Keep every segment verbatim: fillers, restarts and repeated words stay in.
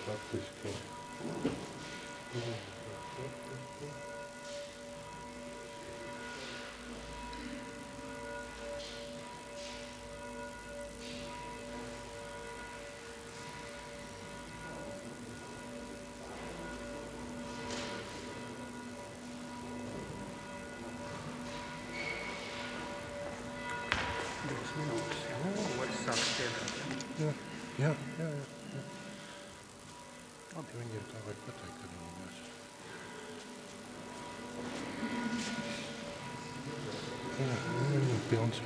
Praktisch. Ja, ja, ja, ja. A ti mindjárt vagy patajkadni. Ja, bij ons.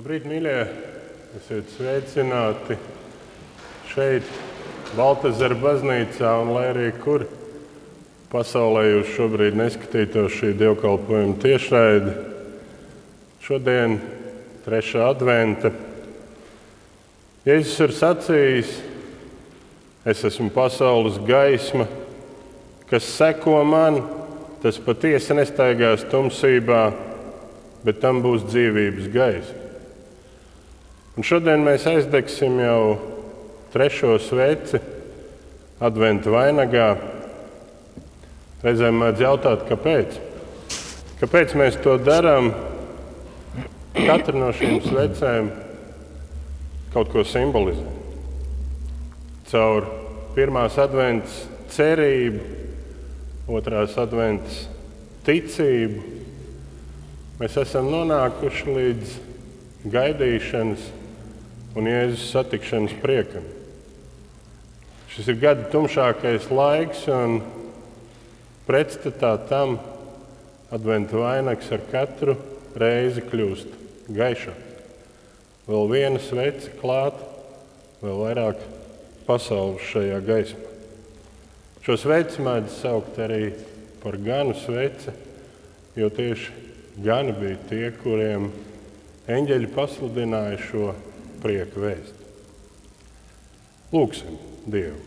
Labrīt, mīļie! Esiet sveicināti šeit, Baltezera baznīcā, un lai arī kur pasaulē jūs šobrīd neskatītos šī dievkalpojuma tiešraidi. Šodien, trešā adventa, Jēzus ir sacījis: es esmu pasaules gaisma, kas seko man, tas patiesi nestaigās tumsībā, bet tam būs dzīvības gaisma. Un šodien mēs aizdegsim jau trešo sveci adventa vainagā. Reizēm mēdz jautāt, kāpēc? Kāpēc mēs to darām? Katra no šīm svecēm kaut ko simbolizē. Caur pirmās adventas cerību, otrās adventas ticību mēs esam nonākuši līdz gaidīšanas un Jēzus satikšanas priekam. Šis ir gada tumšākais laiks, un pretstatā tam adventa vainags ar katru reizi kļūst gaišāk. Vēl viena svece klāt, vēl vairāk pasaules šajā gaismā. Šo sveci mēdz saukt arī par ganu sveci, jo tieši gani bija tie, kuriem eņģeļi pasludināja šo prieka vēstu. Lūksim Dievu.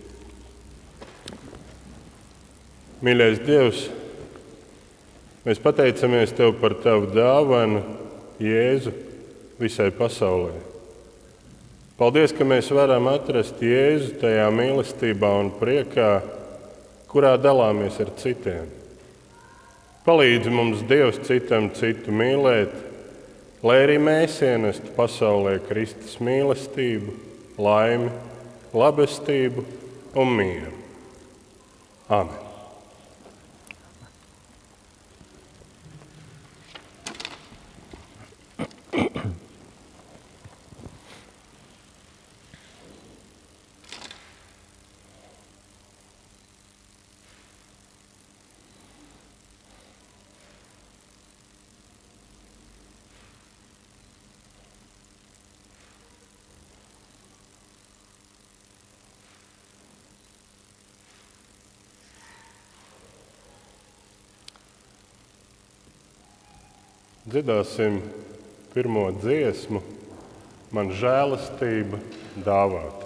Mīļais Dievs, mēs pateicamies Tev par Tavu dāvanu, Jēzu, visai pasaulē. Paldies, ka mēs varam atrast Jēzu tajā mīlestībā un priekā, kurā dalāmies ar citiem. Palīdzi mums, Dievs, citam citu mīlēt, lai arī mēs ienestu pasaulē Kristus mīlestību, laimi, labestību un mieru. Amen. Dziedāsim pirmo dziesmu, man žēlastība dāvāta.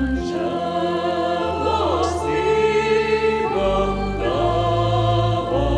Oh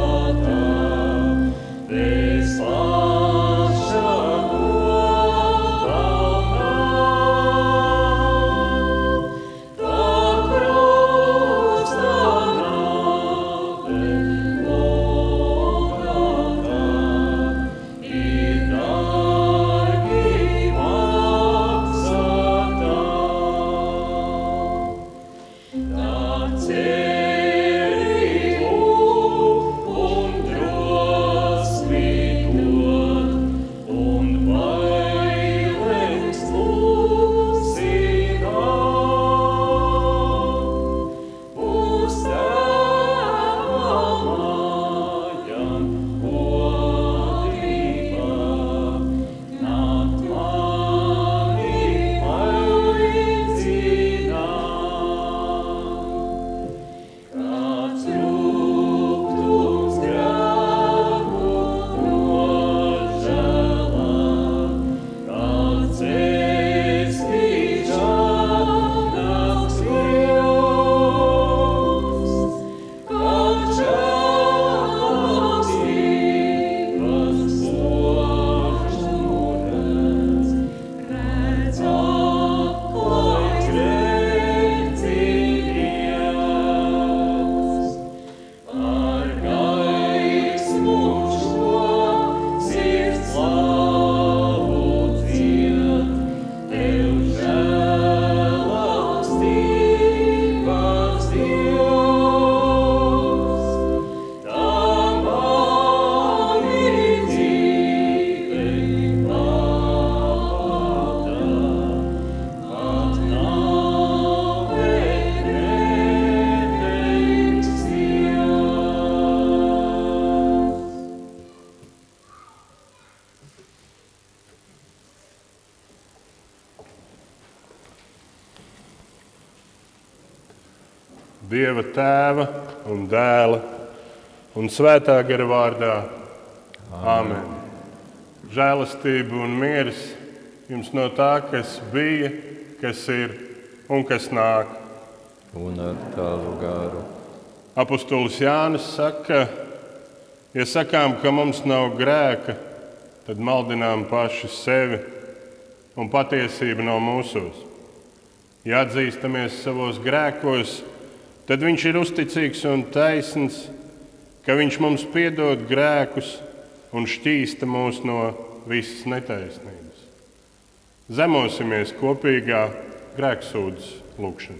Dieva Tēva un Dēla un Svētā gara vārdā. Āmen. Žēlastība un miers jums no tā, kas bija, kas ir un kas nāk. Un ar tavu garu. Apostolis Jānis saka, ja sakām, ka mums nav grēka, tad maldinām paši sevi un patiesība nav mūsos. Ja atzīstamies savos grēkos, tad viņš ir uzticīgs un taisns, ka viņš mums piedod grēkus un šķīsta mūs no visas netaisnības. Zemosimies kopīgā grēksūdzes lūgšanā.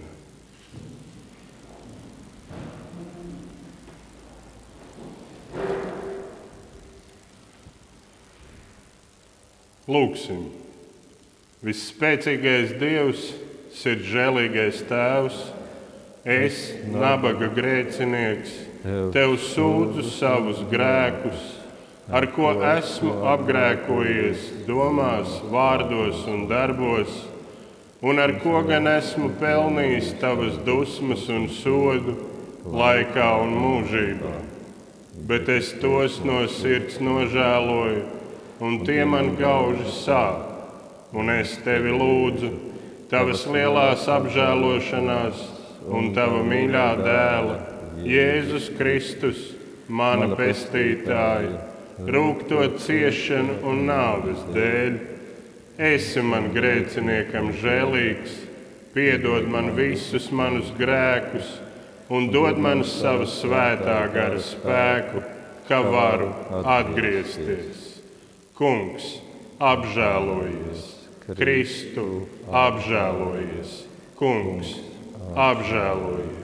Lūgsim. Visspēcīgais Dievs, sirdžēlīgais Tēvs, es, nabaga grēcinieks, Tev sūdzu savus grēkus, ar ko esmu apgrēkojies domās, vārdos un darbos, un ar ko gan esmu pelnījis Tavas dusmas un sodu laikā un mūžībā. Bet es tos no sirds nožēloju, un tie man gauži sāp, un es Tevi lūdzu, Tavas lielās apžēlošanās un Tava mīļā dēla, Jēzus Kristus, mana pestītāja, rūgto ciešanu un nāves dēļ. Esi man grēciniekam žēlīgs, piedod man visus manus grēkus un dod man savu svētā gara spēku, ka varu atgriezties. Kungs, apžēlojies! Kristu, apžēlojies! Kungs, apžēlojies!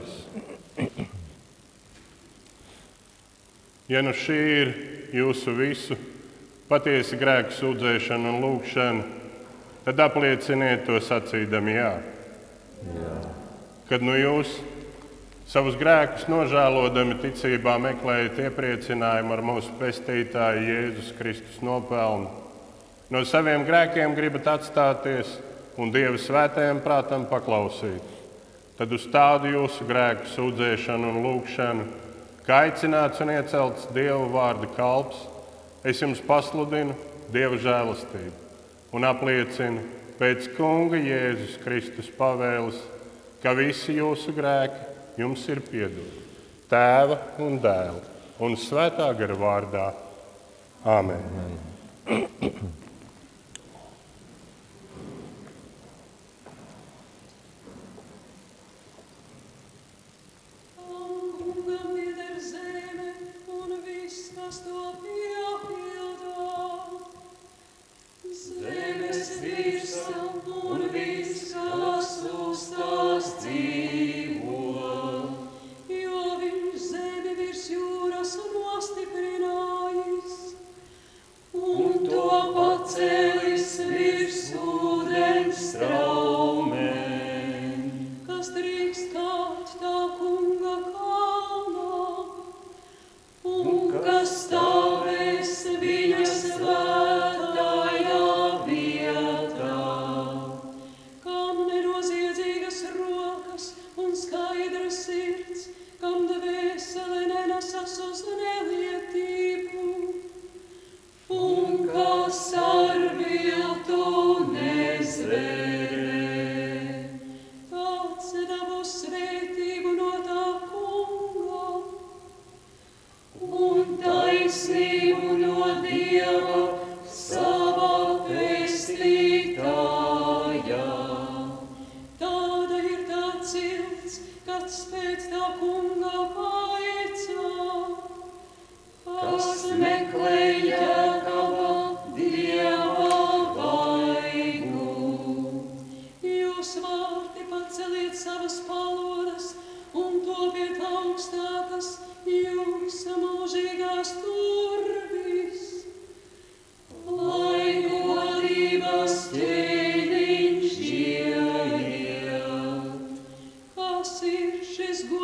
Ja nu šī ir jūsu visu patiesi grēku sūdzēšana un lūgšana, tad aplieciniet to sacīdami jā. Jā. Kad nu jūs savus grēkus nožēlodami ticībā meklējat iepriecinājumu ar mūsu pestītāju Jēzus Kristus nopelnu, no saviem grēkiem gribat atstāties un Dieva svētajam prātam paklausīt, tad uz tādu jūsu grēku sūdzēšanu un lūgšanu, kā aicināts un iecelts Dieva vārda kalps, es jums pasludinu Dieva žēlastību un apliecinu pēc Kunga Jēzus Kristus pavēles, ka visi jūsu grēki jums ir piedoti. Tēva un Dēla un Svētā gara vārdā. Āmen. Amen.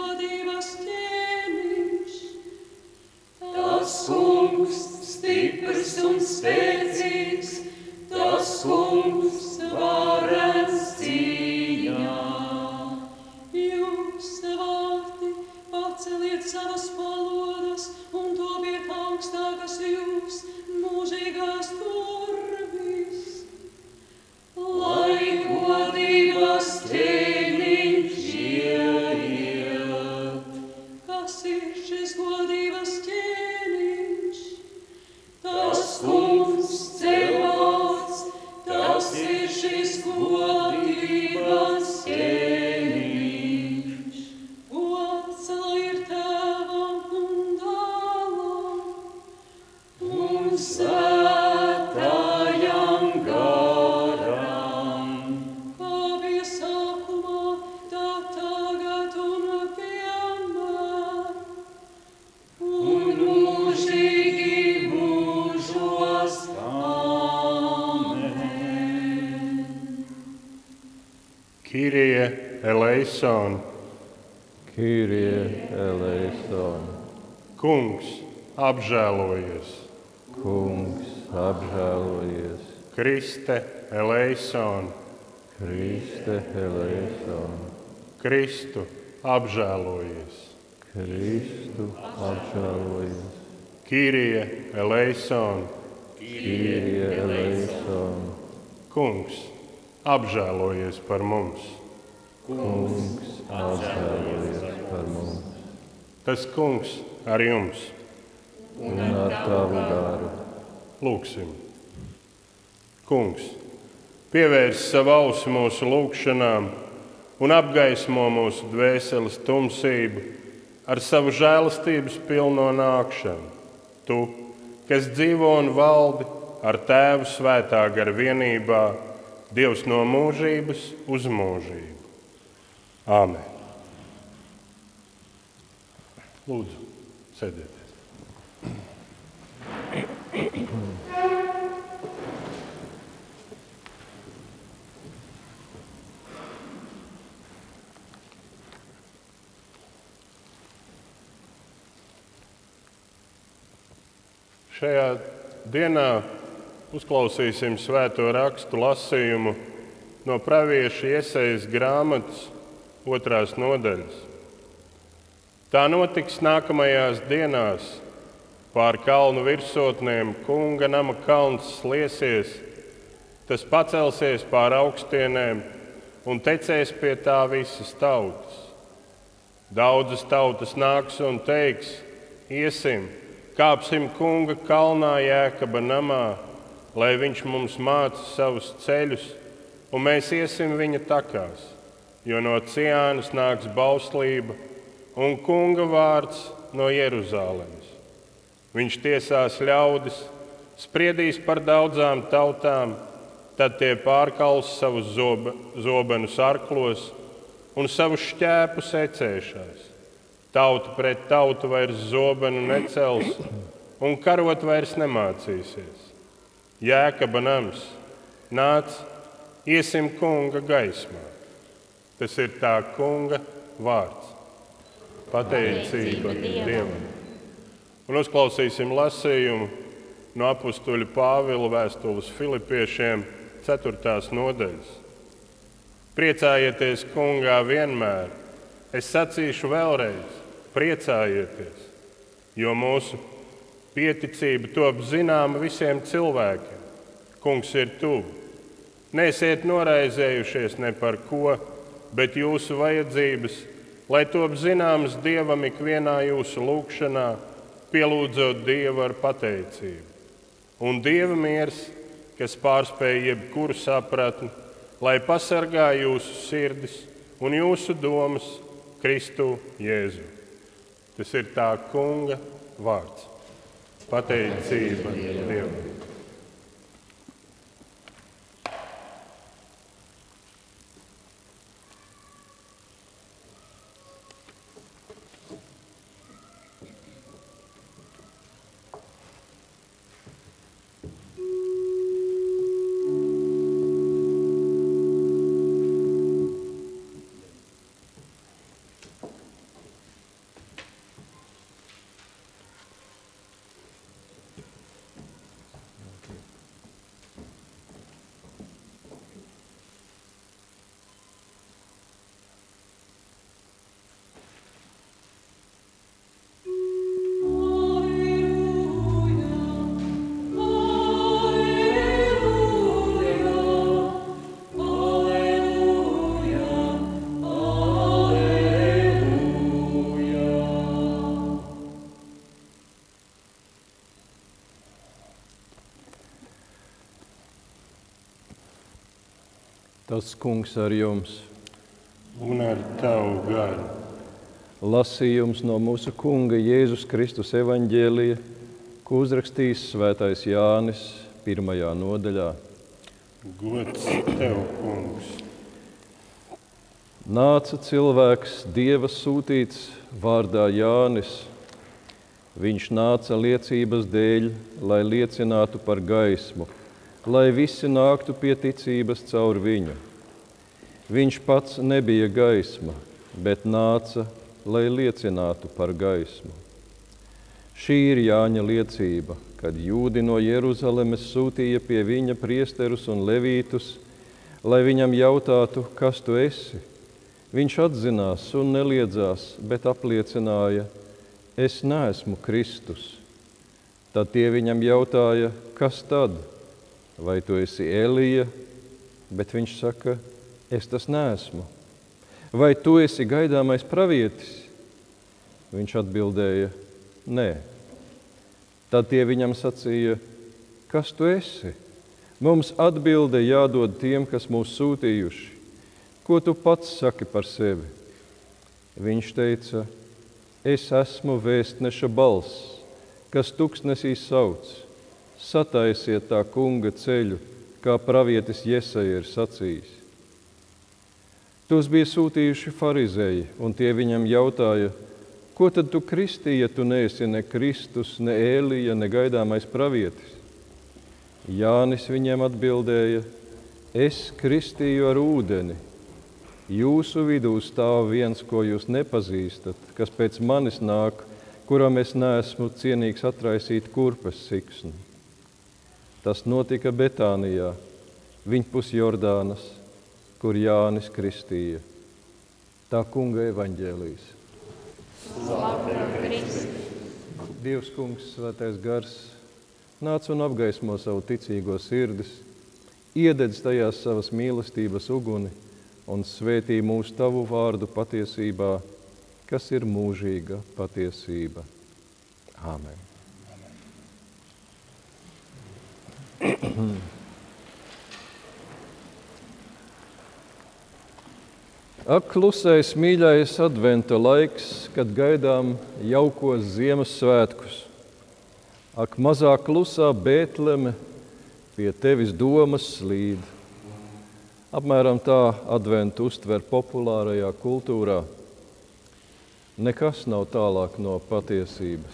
Tas kungs stiprs Kyrie eleison, Kyrie eleison, Kungs, apžēlojies, Kungs, apžēlojies, Kriste eleison, Kriste eleison, Kristu, apžēlojies, Kristu, apžēlojies, Kyrie eleison, Kyrie eleison, Kungs, apžēlojies par mums. Kungs, apžēlojies par mums. Tas Kungs ar jums. Un ar tavu garu. Lūksim. Kungs, pievērs savu ausi mūsu lūgšanām un apgaismo mūsu dvēseles tumsību ar savu žēlastības pilno nākšanu. Tu, kas dzīvo un valdi ar Tēvu svētā gara vienībā, Dievs no mūžības uz mūžību. Āmen. Lūdzu, sēdieties. Šajā dienā uzklausīsim svēto rakstu lasījumu no pravieša Iesaijas grāmatas otrās nodaļas. Tā notiks nākamajās dienās. Pār kalnu virsotnēm kunga nama kalns sliesies, tas pacelsies pār augstienēm un tecēs pie tā visas tautas. Daudzas tautas nāks un teiks: iesim, kāpsim kunga kalnā Jēkaba namā, lai viņš mums māca savus ceļus, un mēs iesim viņa takās, jo no Ciānas nāks bauslība un kunga vārds no Jeruzālemes. Viņš tiesās ļaudis, spriedīs par daudzām tautām, tad tie pārkals savus zobe, zobenus arklos un savus šķēpus ecēšās. Tauta pret tautu vairs zobenu necels un karot vairs nemācīsies. Jēkaba nams, nāc, iesim kunga gaismā. Tas ir tā kunga vārds. Pateicība Dievam. Un uzklausīsim lasījumu no apustuļa Pāvila vēstules Filipiešiem ceturtās nodaļas. Priecājieties kungā vienmēr. Es sacīšu vēlreiz, priecājieties, jo mūsu pieticība top zināma visiem cilvēkiem. Kungs ir tuvu. Neesiet noraizējušies ne par ko, bet jūsu vajadzības, lai top zināmas Dievam ikvienā jūsu lūgšanā, pielūdzot Dievu ar pateicību. Un Dieva miers, kas pārspēj jebkuru sapratni, lai pasargā jūsu sirdis un jūsu domas Kristu Jēzu. Tas ir tā kunga vārds. Pateicība Dievam. Tas kungs ar jums. Un ar tavu garu. Lasījums no mūsu kunga Jēzus Kristus evaņģēlija, ko uzrakstījis svētais Jānis pirmajā nodaļā. Gods tev, kungs. Nāca cilvēks Dieva sūtīts vārdā Jānis. Viņš nāca liecības dēļ, lai liecinātu par gaismu, lai visi nāktu pie ticības caur viņu. Viņš pats nebija gaisma, bet nāca, lai liecinātu par gaismu. Šī ir Jāņa liecība, kad jūdi no Jeruzalemes sūtīja pie viņa priesterus un levītus, lai viņam jautātu, kas tu esi. Viņš atzinās un neliedzās, bet apliecināja, es neesmu Kristus. Tad tie viņam jautāja, kas tad? Vai tu esi Elija? Bet viņš saka, es tas neesmu. Vai tu esi gaidāmais pravietis? Viņš atbildēja, nē. Tad tie viņam sacīja, kas tu esi? Mums atbilde jādod tiem, kas mūs sūtījuši. Ko tu pats saki par sevi? Viņš teica, es esmu vēstneša balss, kas tuksnesī sauc. Sataisiet tā kunga ceļu, kā pravietis Jesaja ir sacījis. Tos bija sūtījuši farizēji, un tie viņam jautāja, ko tad tu kristīji, ja tu neesi ne Kristus, ne Ēlija, ne gaidāmais pravietis? Jānis viņiem atbildēja, es kristīju ar ūdeni. Jūsu vidū stāv viens, ko jūs nepazīstat, kas pēc manis nāk, kuram es neesmu cienīgs atraisīt kurpes siksnu. Tas notika Betānijā, viņpus Jordānas, kur Jānis kristīja. Tā kunga evaņģēlijs. Dievs kungs, svētais gars, nāc un apgaismo savu ticīgo sirdis, iededz tajās savas mīlestības uguni un svētī mūsu tavu vārdu patiesībā, kas ir mūžīga patiesība. Āmen. Ak, klusais, mīļais adventa laiks, kad gaidām jaukos Ziemassvētkus. Ak, mazā klusā Bētleme, pie tevis domas slīd. Apmēram tā adventu uztver populārajā kultūrā. Nekas nav tālāk no patiesības.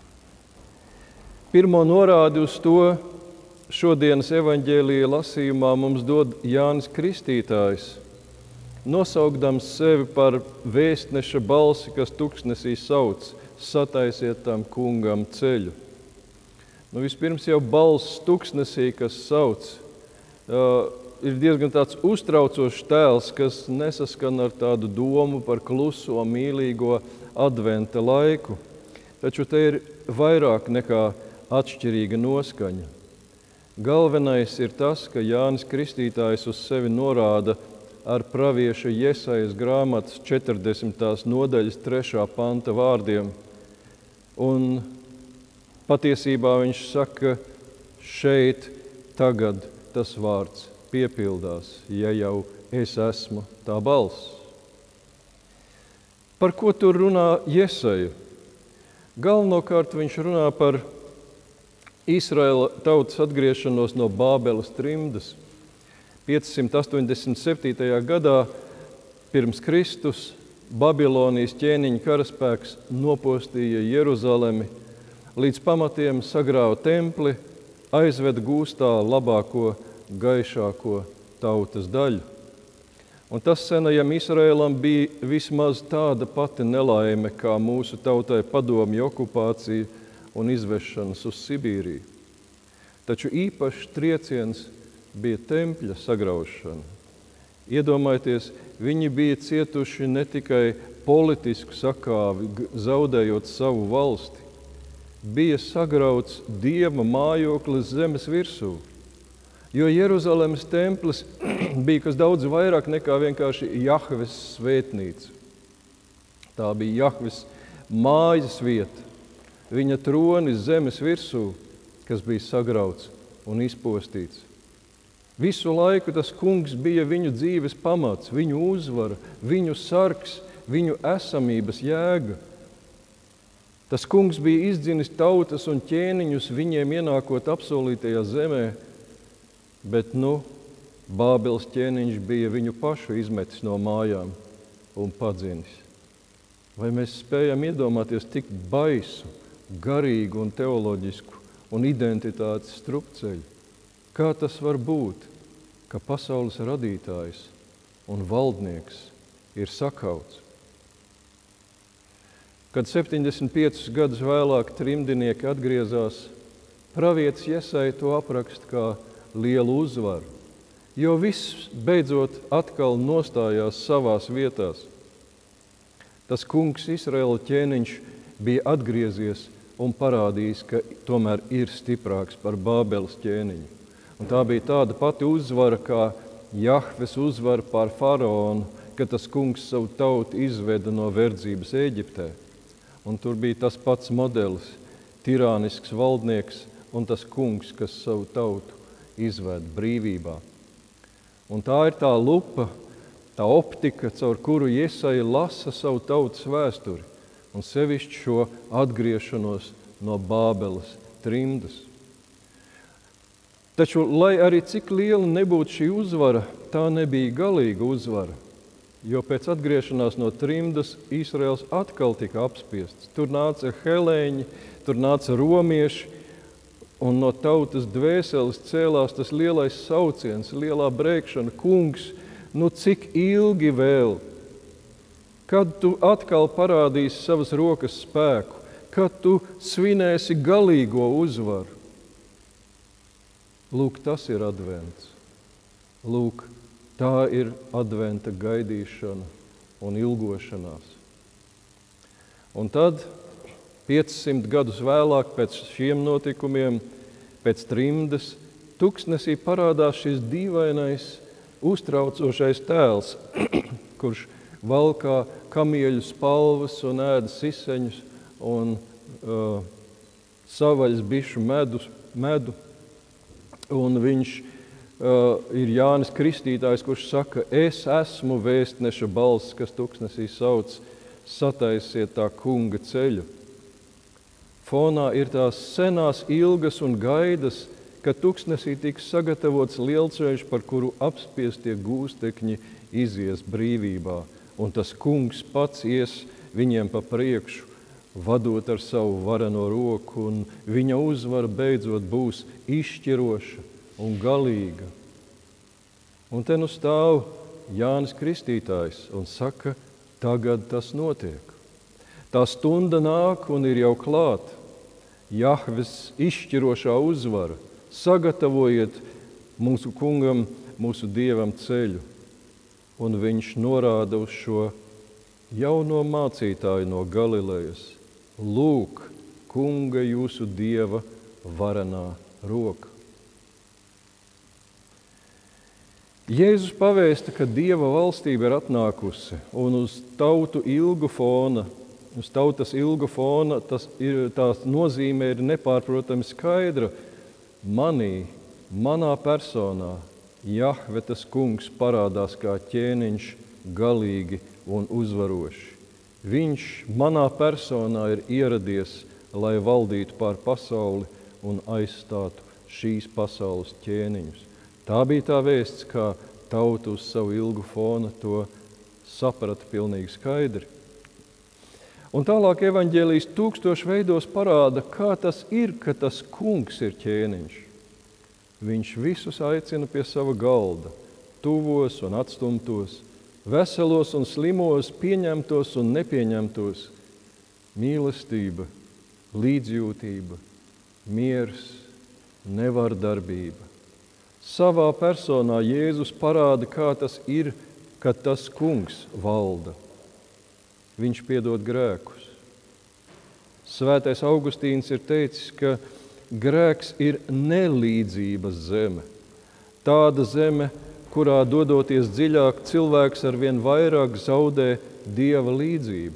Pirmo norādi uz to šodienas evaņģēlija lasījumā mums dod Jānis Kristītājs, nosaukdams sevi par vēstneša balsi, kas tuksnesī sauc, sataisiet tam kungam ceļu. Nu, vispirms jau balss tuksnesī, kas sauc, uh, ir diezgan tāds uztraucošs tēls, kas nesaskan ar tādu domu par kluso, mīlīgo adventa laiku. Taču te ir vairāk nekā atšķirīga noskaņa. Galvenais ir tas, ka Jānis Kristītājs uz sevi norāda ar pravieša Jesajas grāmatas četrdesmitās nodaļas trešā panta vārdiem. Un patiesībā viņš saka, šeit tagad tas vārds piepildās, ja jau es esmu tā balss. Par ko tur runā Jesaja? Galvenokārt viņš runā par Izraēla tautas atgriešanos no Bābeles trimdas. piecsimt astoņdesmit septītajā gadā pirms Kristus Babilonijas ķēniņa karaspēks nopostīja Jeruzalemi, līdz pamatiem sagrāva templi, aizveda gūstā labāko, gaišāko tautas daļu. Un tas senajam Izraēlam bija vismaz tāda pati nelaime, kā mūsu tautai padomju okupācija un izvešanas uz Sibīriju. Taču īpašs trieciens bija tempļa sagraušana. Iedomājieties, viņi bija cietuši ne tikai politisku sakāvi, zaudējot savu valsti, bija sagrauts Dieva mājoklis zemes virsū. Jo Jeruzalemes templis bija kas daudz vairāk nekā vienkārši Jahves svētnīca. Tā bija Jahves mājas vieta, viņa tronis zemes virsū, kas bija sagrauts un izpostīts. Visu laiku tas kungs bija viņu dzīves pamats, viņu uzvara, viņu sargs, viņu esamības jēga. Tas kungs bija izdzinis tautas un ķēniņus viņiem ienākot apsolītajā zemē, bet nu Bābeles ķēniņš bija viņu pašu izmetis no mājām un padzinis. Vai mēs spējam iedomāties tik baisu, garīgu un teoloģisku un identitātes strupceļu? Kā tas var būt, ka pasaules radītājs un valdnieks ir sakauts. Kad septiņdesmit piecus gadus vēlāk trimdinieki atgriezās, pravietis Jesaja to apraksta kā lielu uzvaru, jo viss beidzot atkal nostājās savās vietās. Tas kungs, Izraēla ķēniņš, bija atgriezies un parādījis, ka tomēr ir stiprāks par Bābeles ķēniņu. Un tā bija tāda pati uzvara, kā Jahves uzvara pār faraonu, kad tas kungs savu tautu izveda no verdzības Ēģiptē. Un tur bija tas pats modelis, tirānisks valdnieks un tas kungs, kas savu tautu izved brīvībā. Un tā ir tā lupa, tā optika, caur kuru Jesaja lasa savu tautas vēsturi un sevišķi šo atgriešanos no Bābeles trimdas. Taču, lai arī cik liela nebūtu šī uzvara, tā nebija galīga uzvara, jo pēc atgriešanās no trimdas Izraels atkal tika apspiests. Tur nāca helēņi, tur nāca romieši, un no tautas dvēseles cēlās tas lielais sauciens, lielā brēkšana: kungs, nu cik ilgi vēl? Kad tu atkal parādīsi savas rokas spēku? Kad tu svinēsi galīgo uzvaru? Lūk, tas ir advents. Lūk, tā ir adventa gaidīšana un ilgošanās. Un tad, piecsimt gadus vēlāk pēc šiem notikumiem, pēc trimdas, tuksnesī parādās šis dīvainais, uztraucošais tēls, kurš valkā kamieļu spalvas un ēda siseņus un uh, savaļas bišu medu, medu. Un viņš uh, ir Jānis Kristītājs, kurš saka: es esmu vēstneša balss, kas tuksnesī sauc, sataisiet tā kunga ceļu. Fonā ir tās senās ilgas un gaidas, ka tuksnesī tiks sagatavots lielceļš, par kuru apspiestie gūstekņi izies brīvībā. Un tas kungs pats ies viņiem pa priekšu, vadot ar savu vareno roku, un viņa uzvara beidzot būs izšķiroša un galīga. Un te nu stāv Jānis Kristītājs un saka: tagad tas notiek. Tā stunda nāk un ir jau klāt. Jahves izšķirošā uzvara. Sagatavojiet mūsu kungam, mūsu dievam ceļu. Un viņš norāda uz šo jauno mācītāju no Galilejas. Lūk, kunga jūsu dieva varenā roka. Jēzus pavēsta, ka dieva valstība ir atnākusi, un uz tautu ilgu fona, uz tautas ilgu fona tas ir, tās nozīme ir nepārprotami skaidra. Manī, manā personā, Jahve tas kungs parādās kā ķēniņš galīgi un uzvaroši. Viņš manā personā ir ieradies, lai valdītu pār pasauli un aizstātu šīs pasaules ķēniņus. Tā bija tā vēsts, kā tauta uz savu ilgu fona to saprata pilnīgi skaidri. Un tālāk evaņģēlijas tūkstošu veidos parāda, kā tas ir, ka tas kungs ir ķēniņš. Viņš visus aicina pie sava galda, tuvos un atstumtos, veselos un slimos, pieņemtos un nepieņemtos. Mīlestība, līdzjūtība, miers, nevardarbība. Savā personā Jēzus parāda, kā tas ir, kad tas kungs valda. Viņš piedod grēkus. Svētais Augustīns ir teicis, ka grēks ir nelīdzības zeme. Tāda zeme, kurā dodoties dziļāk, cilvēks arvien vairāk zaudē dieva līdzību.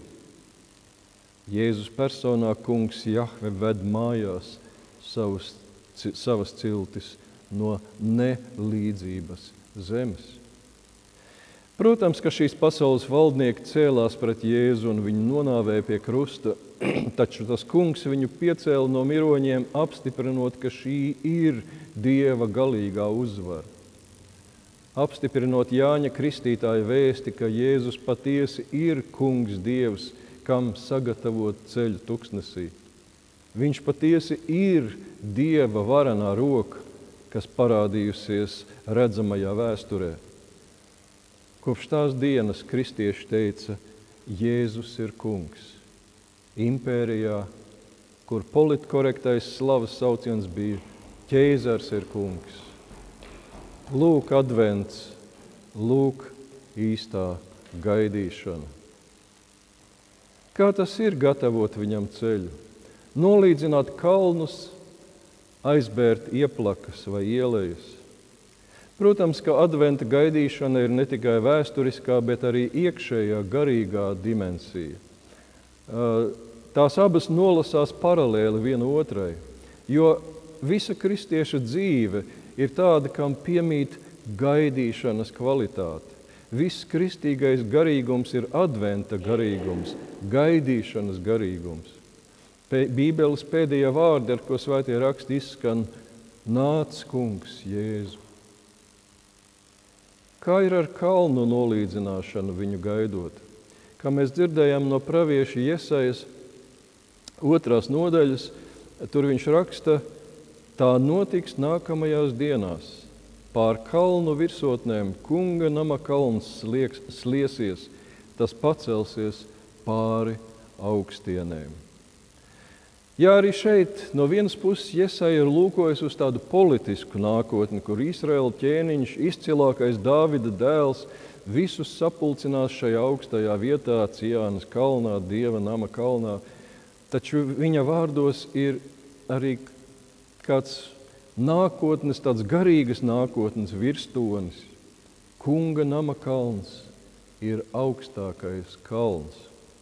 Jēzus personā kungs Jahve ved mājās savus, savas ciltis no nelīdzības zemes. Protams, ka šīs pasaules valdnieki cēlās pret Jēzu un viņu nonāvēja pie krusta, taču tas kungs viņu piecēla no miroņiem, apstiprinot, ka šī ir dieva galīgā uzvara. Apstiprinot Jāņa Kristītāja vēsti, ka Jēzus patiesi ir kungs dievs, kam sagatavot ceļu tuksnesī. Viņš patiesi ir dieva varenā roka, kas parādījusies redzamajā vēsturē. Kopš tās dienas kristieši teica, Jēzus ir kungs. Impērijā, kur politkorektais slavas sauciens bija, ķēzars ir kungs. Lūk advents, lūk īstā gaidīšana. Kā tas ir gatavot viņam ceļu? Nolīdzināt kalnus, aizbērt ieplakas vai ielejas. Protams, ka adventa gaidīšana ir ne tikai vēsturiskā, bet arī iekšējā garīgā dimensija. Tās abas nolasās paralēli viena otrai, jo visa kristieša dzīve ir tāda, kam piemīt gaidīšanas kvalitāte. Viss kristīgais garīgums ir adventa garīgums, gaidīšanas garīgums. Bībeles pēdējie vārdi, ar ko svētie raksti izskan, nāc kungs Jēzu. Kā ir ar kalnu nolīdzināšanu viņu gaidot? Kā mēs dzirdējām no pravieša Jesajas otrās nodaļas, tur viņš raksta, tā notiks nākamajās dienās. Pār kalnu virsotnēm kunga nama kalns slieks, sliesies, tas pacelsies pāri augstienēm. Jā, arī šeit no vienas puses Jesaja ir lūkojis uz tādu politisku nākotni, kur Izraēla ķēniņš, izcilākais Dāvida dēls, visus sapulcinās šajā augstajā vietā, Cijānas kalnā, Dieva nama kalnā. Taču viņa vārdos ir arī kāds nākotnes, tāds garīgas nākotnes virstonis. Kunga nama kalns ir augstākais kalns.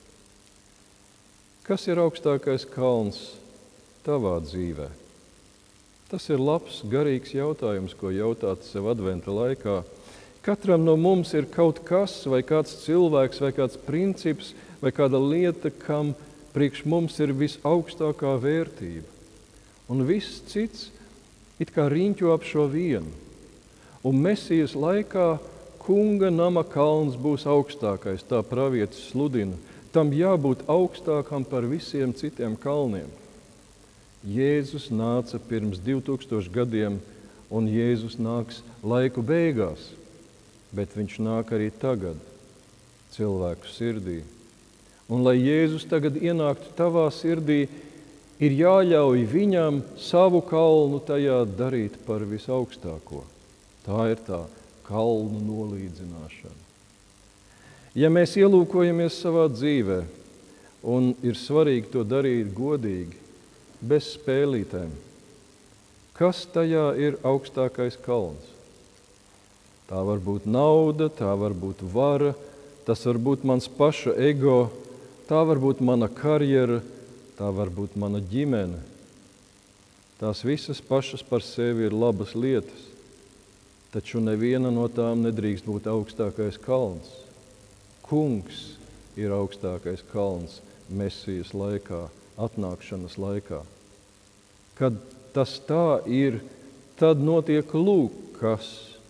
Kas ir augstākais kalns tavā dzīvē? Tas ir labs, garīgs jautājums, ko jautāt sev adventa laikā. Katram no mums ir kaut kas, vai kāds cilvēks, vai kāds princips, vai kāda lieta, kam priekš mums ir visaugstākā vērtība. Un viss cits it kā riņķo ap šo vienu. Un Mesijas laikā kunga nama kalns būs augstākais, tā pravietis sludina. Tam jābūt augstākam par visiem citiem kalniem. Jēzus nāca pirms divi tūkstoši gadiem, un Jēzus nāks laiku beigās, bet viņš nāk arī tagad cilvēku sirdī. Un lai Jēzus tagad ienāktu tavā sirdī, ir jāļauj viņam savu kalnu tajā darīt par visaugstāko. Tā ir tā kalnu nolīdzināšana. Ja mēs ielūkojamies savā dzīvē, un ir svarīgi to darīt godīgi, bez spēlītēm, kas tajā ir augstākais kalns? Tā var būt nauda, tā var būt vara, tas var būt mans paša ego, tā var būt mana karjera, tā var būt mana ģimene. Tās visas pašas par sevi ir labas lietas, taču neviena no tām nedrīkst būt augstākais kalns. Kungs ir augstākais kalns Mesijas laikā, atnākšanas laikā. Kad tas tā ir, tad notiek lūk, kas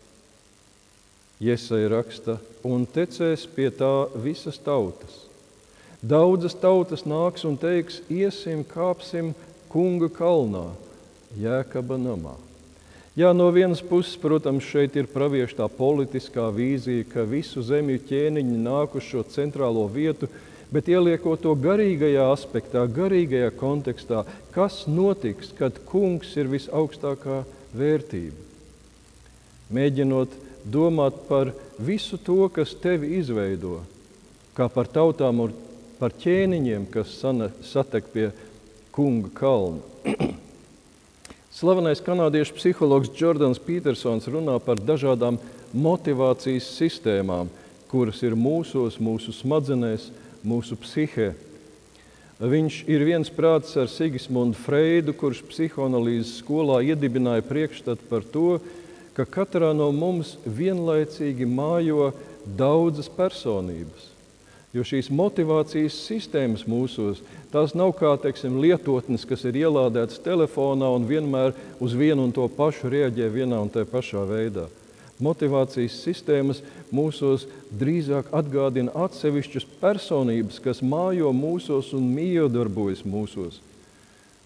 Jesaja raksta, un tecēs pie tā visas tautas. Daudzas tautas nāks un teiks, iesim, kāpsim kunga kalnā, Jēkaba namā. Jā, no vienas puses, protams, šeit ir pravieša tā politiskā vīzija, ka visu zemju ķēniņi nāk uz šo centrālo vietu, bet ieliekot to garīgajā aspektā, garīgajā kontekstā, kas notiks, kad kungs ir visaugstākā vērtība. Mēģinot domāt par visu to, kas tevi izveido, kā par tautām un par ķēniņiem, kas satek pie kunga kalna. Slavenais kanādiešu psihologs Jordans Petersons runā par dažādām motivācijas sistēmām, kuras ir mūsos, mūsu smadzenēs, mūsu psihē. Viņš ir viens prāts ar Sigismundu Freidu, kurš psihoanalīzes skolā iedibināja priekšstatu par to, ka katrā no mums vienlaicīgi mājo daudzas personības. Jo šīs motivācijas sistēmas mūsos, tās nav kā, teiksim, lietotnes, kas ir ielādētas telefonā un vienmēr uz vienu un to pašu reaģē vienā un tajā pašā veidā. Motivācijas sistēmas mūsos drīzāk atgādina atsevišķas personības, kas mājo mūsos un miedarbojas mūsos.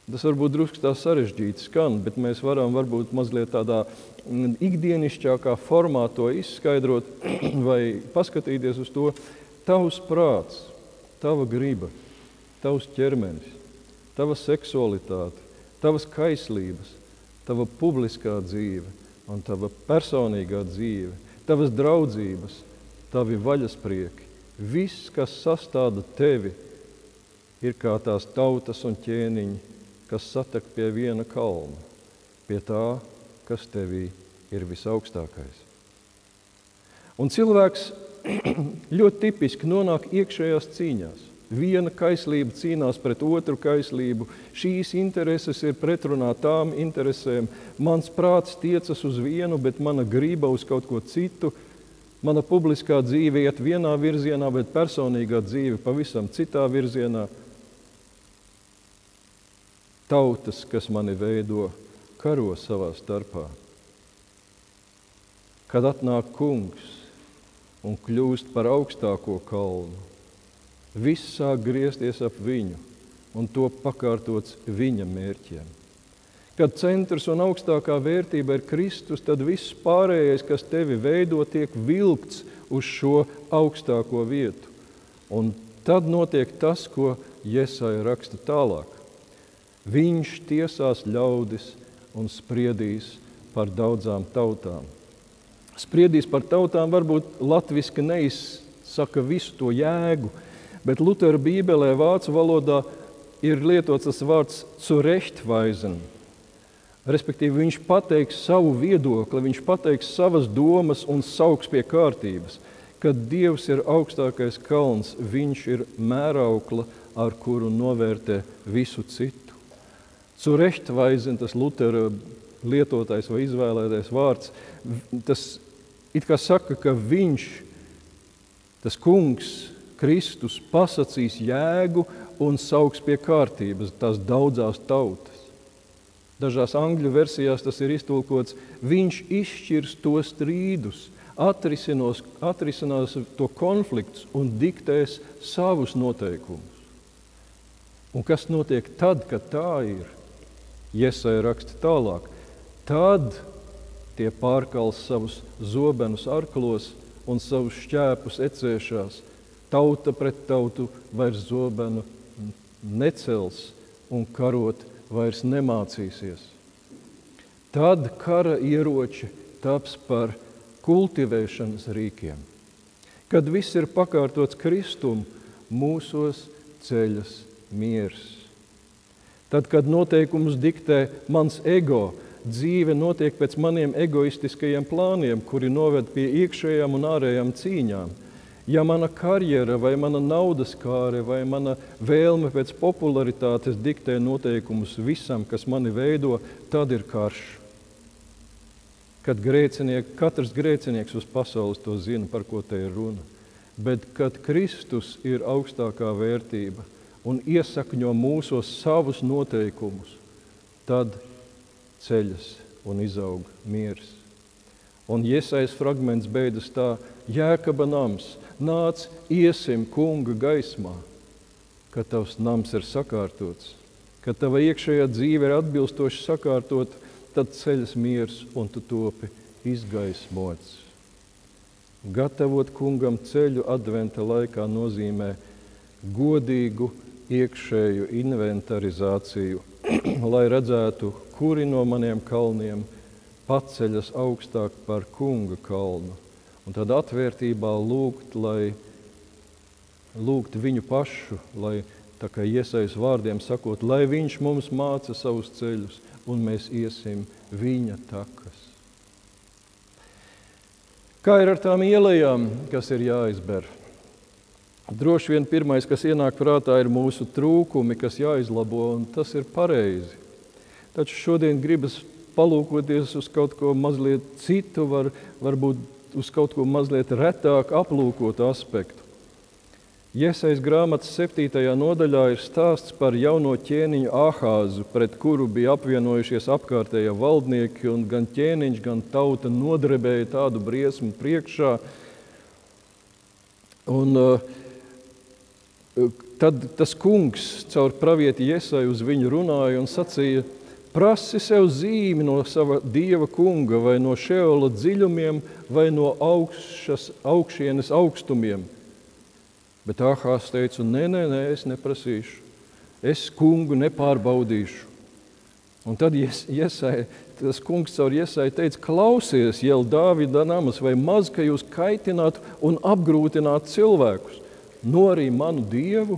Tas varbūt drusku tā sarežģīti skan, bet mēs varam varbūt mazliet tādā ikdienišķākā formā to izskaidrot vai paskatīties uz to. Tavs prāts, tava griba, tavs ķermenis, tava seksualitāte, tavas kaislības, tava publiskā dzīve un tava personīgā dzīve, tavas draudzības, tavi vaļasprieki, viss, kas sastāda tevi, ir kā tās tautas un ķēniņi, kas satek pie viena kalna, pie tā, kas tevī ir visaugstākais. Un cilvēks ļoti tipiski nonāk iekšējās cīņās. Viena kaislība cīnās pret otru kaislību, šīs intereses ir pretrunā tām interesēm, mans prāts tiecas uz vienu, bet mana griba uz kaut ko citu, mana publiskā dzīve iet vienā virzienā, bet personīgā dzīve pavisam citā virzienā. Tautas, kas mani veido, karo savā starpā. Kad atnāk kungs un kļūst par augstāko kalnu, viss sāk griezties ap viņu un to pakārtots viņa mērķiem. Kad centrs un augstākā vērtība ir Kristus, tad viss pārējais, kas tevi veido, tiek vilkts uz šo augstāko vietu. Un tad notiek tas, ko Jesaja raksta tālāk. Viņš tiesās ļaudis un spriedīs par daudzām tautām. Spriedīs par tautām varbūt latviski neizsaka visu to jēgu, bet Lutera bībelē vācu valodā ir lietots tas vārds zurechtweisen. Respektīvi, viņš pateiks savu viedokli, viņš pateiks savas domas un sauks pie kārtības. Kad Dievs ir augstākais kalns, viņš ir mēraukla, ar kuru novērtē visu citu. Zurechtweisen, tas Lutera lietotais vai izvēlētais vārds, tas it kā saka, ka viņš, tas kungs, Kristus, pasacīs jēgu un sauks pie kārtības tās daudzās tautas. Dažās angļu versijās tas ir iztulkots, viņš izšķirs to strīdus, atrisinās, atrisinās to konfliktus un diktēs savus noteikumus. Un kas notiek tad, kad tā ir? Jesaja raksta tālāk. Tad tie pārkals savus zobenus arklos un savus šķēpus ecēšās. Tauta pret tautu vairs zobenu necels un karot vairs nemācīsies. Tad kara ieroči taps par kultivēšanas rīkiem. Kad viss ir pakārtots Kristum, mūsos ceļas miers. Tad, kad noteikumus diktē mans ego, dzīve notiek pēc maniem egoistiskajiem plāniem, kuri noved pie iekšējām un ārējām cīņām. Ja mana karjera vai mana naudas kāre vai mana vēlme pēc popularitātes diktē noteikumus visam, kas mani veido, tad ir karš. Kad grēcinieki, katrs grēcinieks uz pasaules to zina, par ko te ir runa. Bet kad Kristus ir augstākā vērtība un iesakņo mūsos savus noteikumus, tad ceļas un izaug miers. Un Jesajas fragments beidzas tā: Jēkaba nams, nāc, iesim kunga gaismā, kad tavs nams ir sakārtots, kad tava iekšējā dzīve ir atbilstoši sakārtot, tad ceļas miers un tu topi izgaismots. Gatavot kungam ceļu adventa laikā nozīmē godīgu iekšēju inventarizāciju, lai redzētu, kuri no maniem kalniem paceļas augstāk par kunga kalnu. Un tad atvērtībā lūgt, lai lūgt viņu pašu, lai, tā kā Jesajas vārdiem sakot, lai viņš mums māca savus ceļus un mēs iesim viņa takas. Kā ir ar tām ielejām, kas ir jāizber? Droši vien pirmais, kas ienāk prātā, ir mūsu trūkumi, kas jāizlabo, un tas ir pareizi. Taču šodien gribas palūkoties uz kaut ko mazliet citu, var, varbūt uz kaut ko mazliet retāk aplūkotu aspektu. Jesajas grāmatas septītajā nodaļā ir stāsts par jauno ķēniņu Ahāzu, pret kuru bija apvienojušies apkārtējie valdnieki, un gan ķēniņš, gan tauta nodrebēja tādu briesmu priekšā. Un uh, tad tas kungs caur pravieti Jesaju uz viņu runāja un sacīja: prasi sev zīmi no sava dieva kunga, vai no šeola dziļumiem, vai no augšas, augšienes augstumiem. Bet Āhās teica: nē, nē, nē, es neprasīšu, es kungu nepārbaudīšu. Un tad Jesai, tas kungs caur Jesai teica: klausies, jau Dāvida namas, vai maz, ka jūs kaitinātu un apgrūtinātu cilvēkus, no arī manu dievu?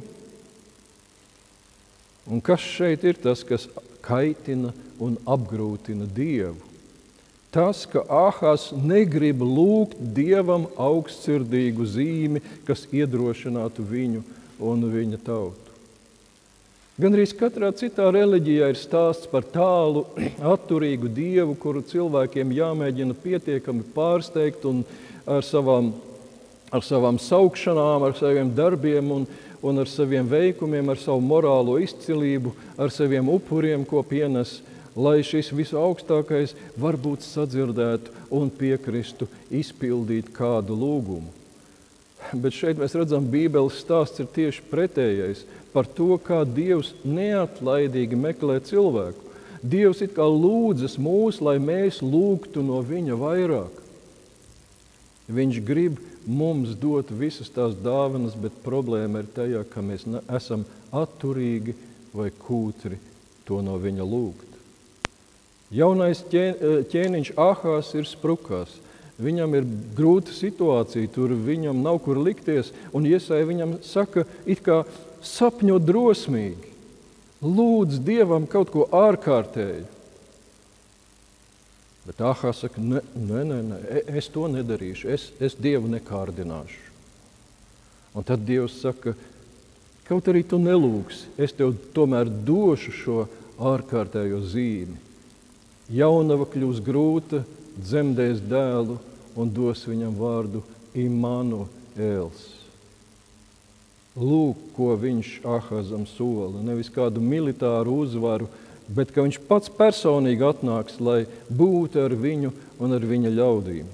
Un kas šeit ir tas, kas kaitina un apgrūtina dievu? Tas, ka Āhās negrib lūgt dievam augstsirdīgu zīmi, kas iedrošinātu viņu un viņa tautu. Gandrīz katrā citā reliģijā ir stāsts par tālu, atturīgu dievu, kuru cilvēkiem jāmēģina pietiekami pārsteigt un ar savām, ar savām saukšanām, ar saviem darbiem un, un ar saviem veikumiem, ar savu morālo izcilību, ar saviem upuriem, ko pienes, lai šis visu augstākais varbūt sadzirdētu un piekristu izpildīt kādu lūgumu. Bet šeit mēs redzam, Bībeles stāsts ir tieši pretējais par to, kā Dievs neatlaidīgi meklē cilvēku. Dievs it kā lūdzas mūs, lai mēs lūgtu no viņa vairāk. Viņš grib mums dot visas tās dāvanas, bet problēma ir tajā, ka mēs esam atturīgi vai kūtri to no viņa lūgt. Jaunais ķēniņš Āhās ir sprukās. Viņam ir grūta situācija, tur viņam nav kur likties, un Jesai viņam saka, it kā sapņo drosmīgi, lūdz Dievam kaut ko ārkārtēju. Bet Āhās saka, nē, nē, nē, es to nedarīšu, es, es Dievu nekārdināšu. Un tad Dievs saka, kaut arī tu nelūgsi, es tev tomēr došu šo ārkārtējo zīmi. Jaunava kļūs grūta, dzemdēs dēlu un dos viņam vārdu Immanuēls. Lūk, ko viņš Āhāzam sola, nevis kādu militāru uzvaru, bet ka viņš pats personīgi atnāks, lai būtu ar viņu un ar viņa ļaudīm.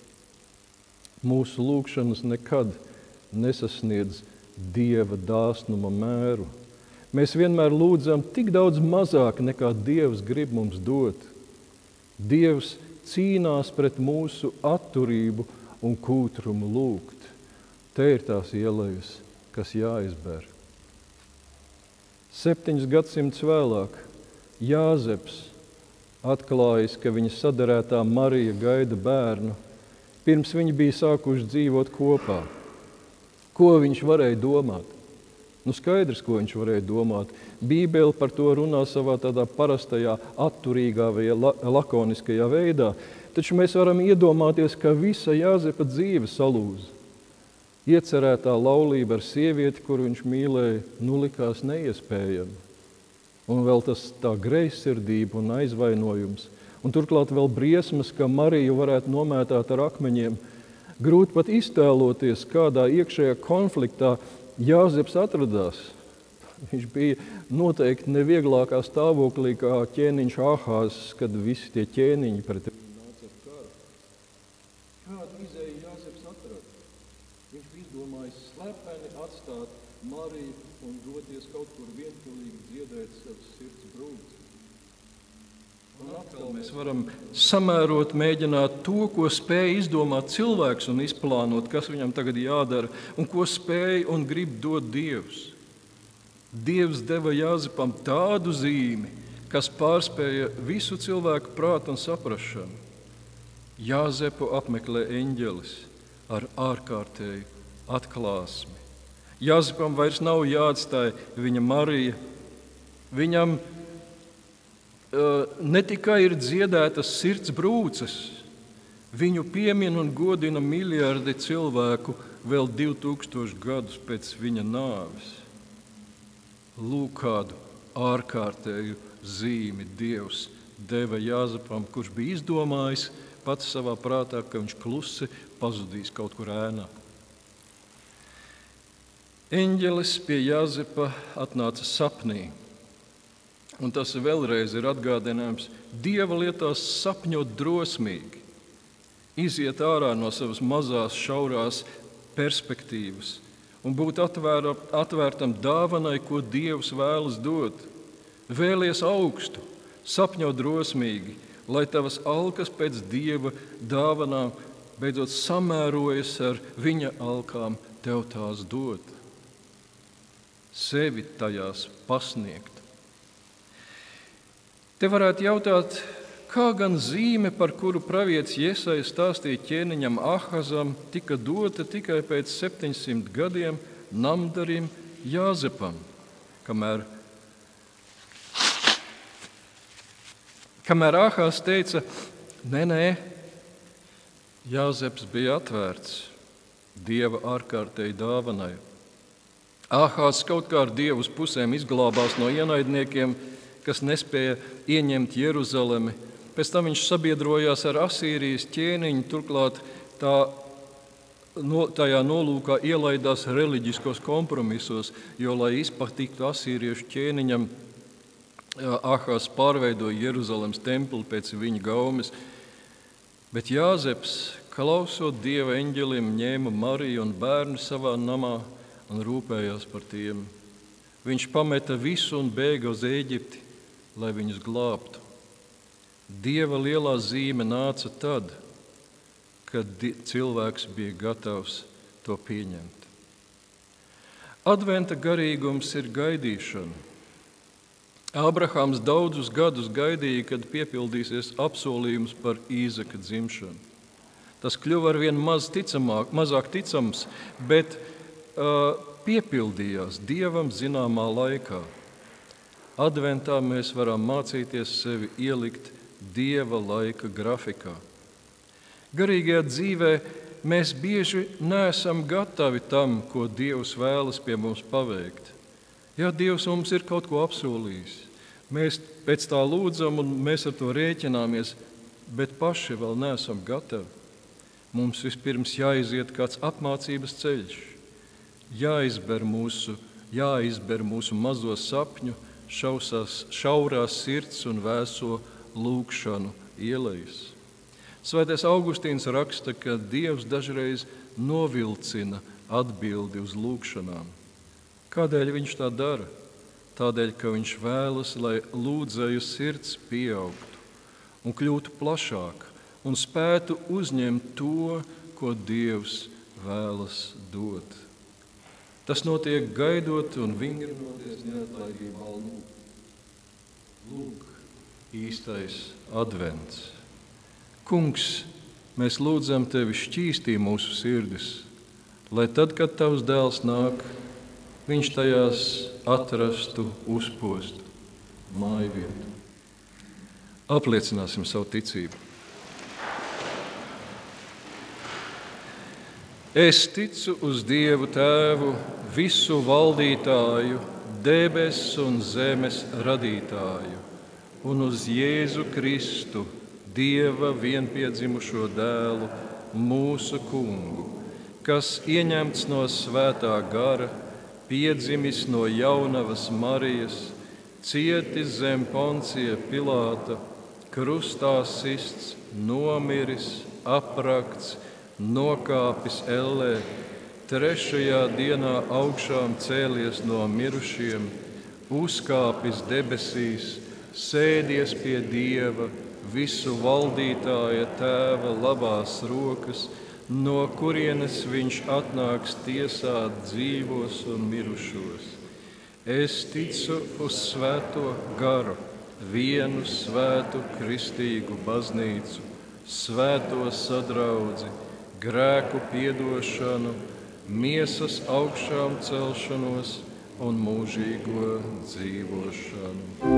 Mūsu lūgšanas nekad nesasniedz Dieva dāsnuma mēru. Mēs vienmēr lūdzam tik daudz mazāk, nekā Dievs grib mums dot. Dievs cīnās pret mūsu atturību un kūtrumu lūgt. Te ir tās ielejas, kas jāizber. Septiņus gadsimtus vēlāk Jāzeps atklājis, ka viņa saderētā Marija gaida bērnu, pirms viņi bija sākuši dzīvot kopā. Ko viņš varēja domāt? Nu, skaidrs, ko viņš varēja domāt. Bībele par to runā savā tādā parastajā, atturīgā vai lakoniskajā veidā. Taču mēs varam iedomāties, ka visa Jāzepa dzīve salūza. Iecerētā laulība ar sievieti, kuru viņš mīlēja, nu likās neiespējama. Un vēl tas tā greizsirdība un aizvainojums. Un turklāt vēl briesmas, ka Mariju varētu nomētāt ar akmeņiem. Grūti pat iztēloties, kādā iekšējā konfliktā Jāzeps atradās. Viņš bija noteikti nevieglākā stāvoklī kā ķēniņš Āhās, kad visi tie ķēniņi pret viņu nāca ar karu. Kādu izēju Jāzeps atrada? Viņš bija izdomājis slepeni atstāt Mariju un doties kaut kur vienpilīgi dziedēt savas sirds brūci. Un atkal mēs varam samērot, mēģināt to, ko spēja izdomāt cilvēks un izplānot, kas viņam tagad jādara, un ko spēja un grib dot Dievs. Dievs deva Jāzepam tādu zīmi, kas pārspēja visu cilvēku prātu un saprašanu. Jāzepu apmeklē eņģelis ar ārkārtēju atklāsmi. Jāzepam vairs nav jāatstāj viņa Marija. Viņam ne tikai ir dziedētas sirds brūces, viņu piemin un godina miljardi cilvēku vēl divi tūkstoši gadus pēc viņa nāves. Lūk, kādu ārkārtēju zīmi Dievs deva Jāzepam, kurš bija izdomājis pats savā prātā, ka viņš klusi pazudīs kaut kur ēnā. Eņģelis pie Jāzepa atnāca sapnī. Un tas vēlreiz ir atgādinājums, Dieva lietās sapņot drosmīgi, iziet ārā no savas mazās, šaurās perspektīvas un būt atvēra, atvērtam dāvanai, ko Dievs vēlas dot. Vēlies augstu, sapņo drosmīgi, lai tavas alkas pēc Dieva dāvanām beidzot samērojas ar viņa alkām tev tās dot. Sevi tajās pasniegt. Te varētu jautāt, kā gan zīme, par kuru pravietis Jesaja stāstīja ķēniņam Ahazam, tika dota tikai pēc septiņsimt gadiem namdarim Jāzepam, kamēr, kamēr Ahaz teica, nē, nē, Jāzeps bija atvērts Dieva ārkārtēji dāvanai. Ahaz kaut kā ar Dievu uz pusēm izglābās no ienaidniekiem, kas nespēja ieņemt Jeruzalemi. Pēc tam viņš sabiedrojās ar Asīrijas ķēniņu, turklāt tā, no, tajā nolūkā ielaidās reliģiskos kompromisos, jo, lai izpatiktu asīriešu ķēniņam, Ahaz pārveidoja Jeruzalemes templi pēc viņa gaumes. Bet Jāzeps, klausot Dieva eņģelim, ņēma Mariju un bērnu savā namā un rūpējās par tiem. Viņš pameta visu un bēga uz Ēģipti, lai viņus glābtu. Dieva lielā zīme nāca tad, kad cilvēks bija gatavs to pieņemt. Adventa garīgums ir gaidīšana. Ābrahāms daudzus gadus gaidīja, kad piepildīsies apsolījums par Īzaka dzimšanu. Tas kļuva arvien maz ticamāk, mazāk ticams, bet uh, piepildījās Dievam zināmā laikā. Adventā mēs varam mācīties sevi ielikt Dieva laika grafikā. Garīgajā dzīvē mēs bieži neesam gatavi tam, ko Dievs vēlas pie mums paveikt. Ja Dievs mums ir kaut ko apsolījis, mēs pēc tā lūdzam un mēs ar to rēķināmies, bet paši vēl neesam gatavi. Mums vispirms jāiziet kāds apmācības ceļš, jāizber mūsu, jāizber mūsu mazo sapņu, šausās, šaurās sirds un vēso lūgšanu ielejas. Svētais Augustīns raksta, ka Dievs dažreiz novilcina atbildi uz lūgšanām. Kādēļ viņš tā dara? Tādēļ, ka viņš vēlas, lai lūdzēju sirds pieaugtu un kļūtu plašāka un spētu uzņemt to, ko Dievs vēlas dot. Tas notiek gaidot un vingrinoties neatlaidībā lūgt. Lūk, īstais advents. Kungs, mēs lūdzam Tevi šķīstī mūsu sirdis, lai tad, kad Tavs dēls nāk, viņš tajās atrastu uzpostu māju vietu. Apliecināsim savu ticību. Es ticu uz Dievu Tēvu, visu valdītāju, debesu un zemes radītāju, un uz Jēzu Kristu, Dieva vienpiedzimušo dēlu, mūsu kungu, kas ieņemts no svētā gara, piedzimis no jaunavas Marijas, cietis zem Poncija Pilāta, krustā sists, nomiris, aprakts, nokāpis ellē, trešajā dienā augšām cēlies no mirušiem, uzkāpis debesīs, sēdies pie Dieva, visu valdītāja Tēva labās rokas, no kurienes viņš atnāks tiesāt dzīvos un mirušos. Es ticu uz svēto garu, vienu svētu kristīgu baznīcu, svēto sadraudzi, grēku piedošanu, miesas augšām celšanos un mūžīgo dzīvošanu.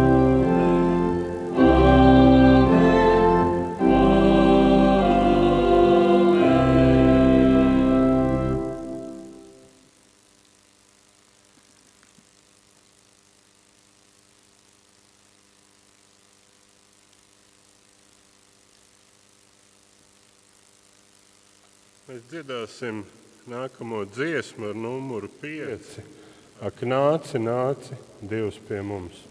Mēs dziedāsim nākamo dziesmu ar numuru pieci. Ak, nāci, nāci, Dievs pie mums.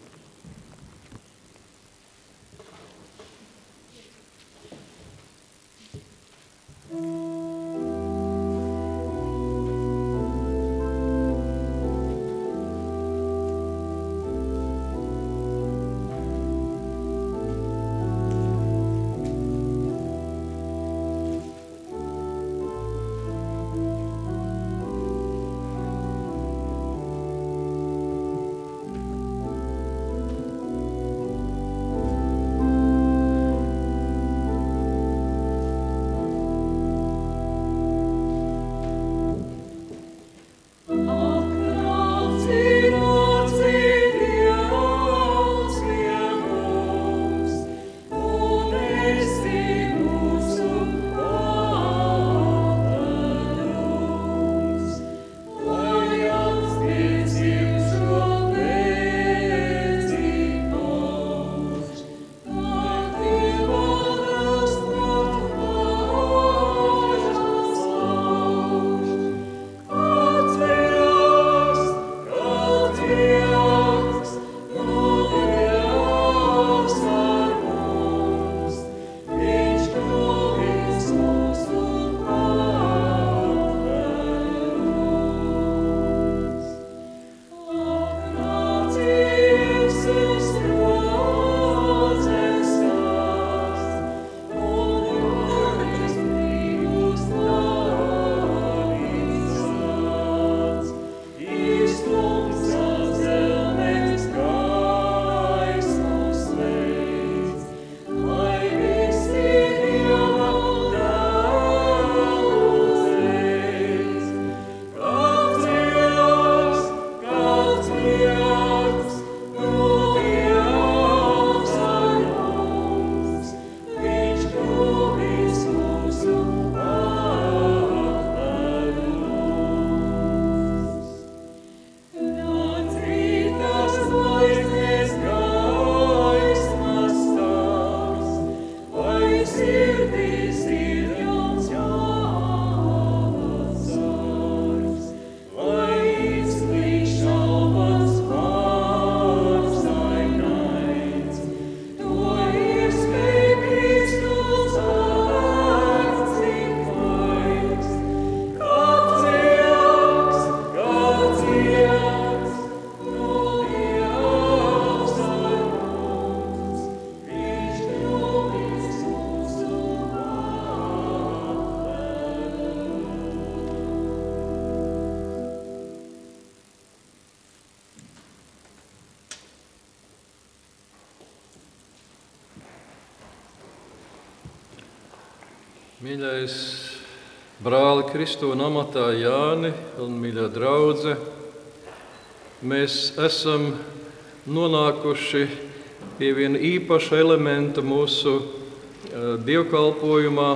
Mīļais brāli Kristū un amatā Jāni un mīļā draudze, mēs esam nonākuši pie viena īpaša elementa mūsu dievkalpojumā,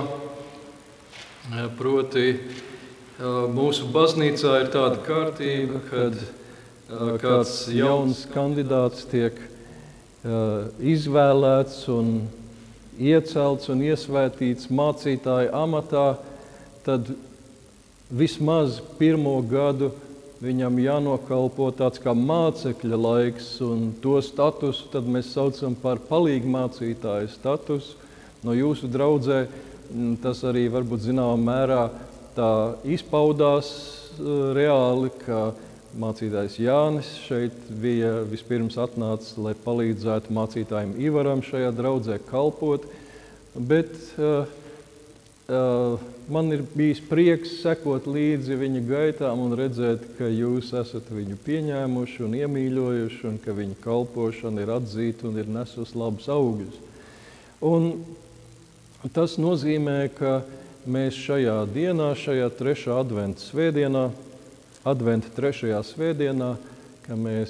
proti mūsu baznīcā ir tāda kārtība, kad kāds jauns kandidāts tiek izvēlēts un iecelts un iesvētīts mācītāja amatā, tad vismaz pirmo gadu viņam jānokalpo tāds kā mācekļa laiks, un to statusu tad mēs saucam par palīgmācītāja statusu. No jūsu draudzē tas arī varbūt zināmā mērā tā izpaudās reāli, ka mācītājs Jānis šeit bija vispirms atnācis, lai palīdzētu mācītājiem Ivaram šajā draudzē kalpot, bet uh, uh, man ir bijis prieks sekot līdzi viņa gaitām un redzēt, ka jūs esat viņu pieņēmuši un iemīļojuši, un ka viņa kalpošana ir atzīta un ir nesus labus augļus. Un tas nozīmē, ka mēs šajā dienā, šajā trešā adventa svētdienā, adventa trešajā svētdienā, ka mēs,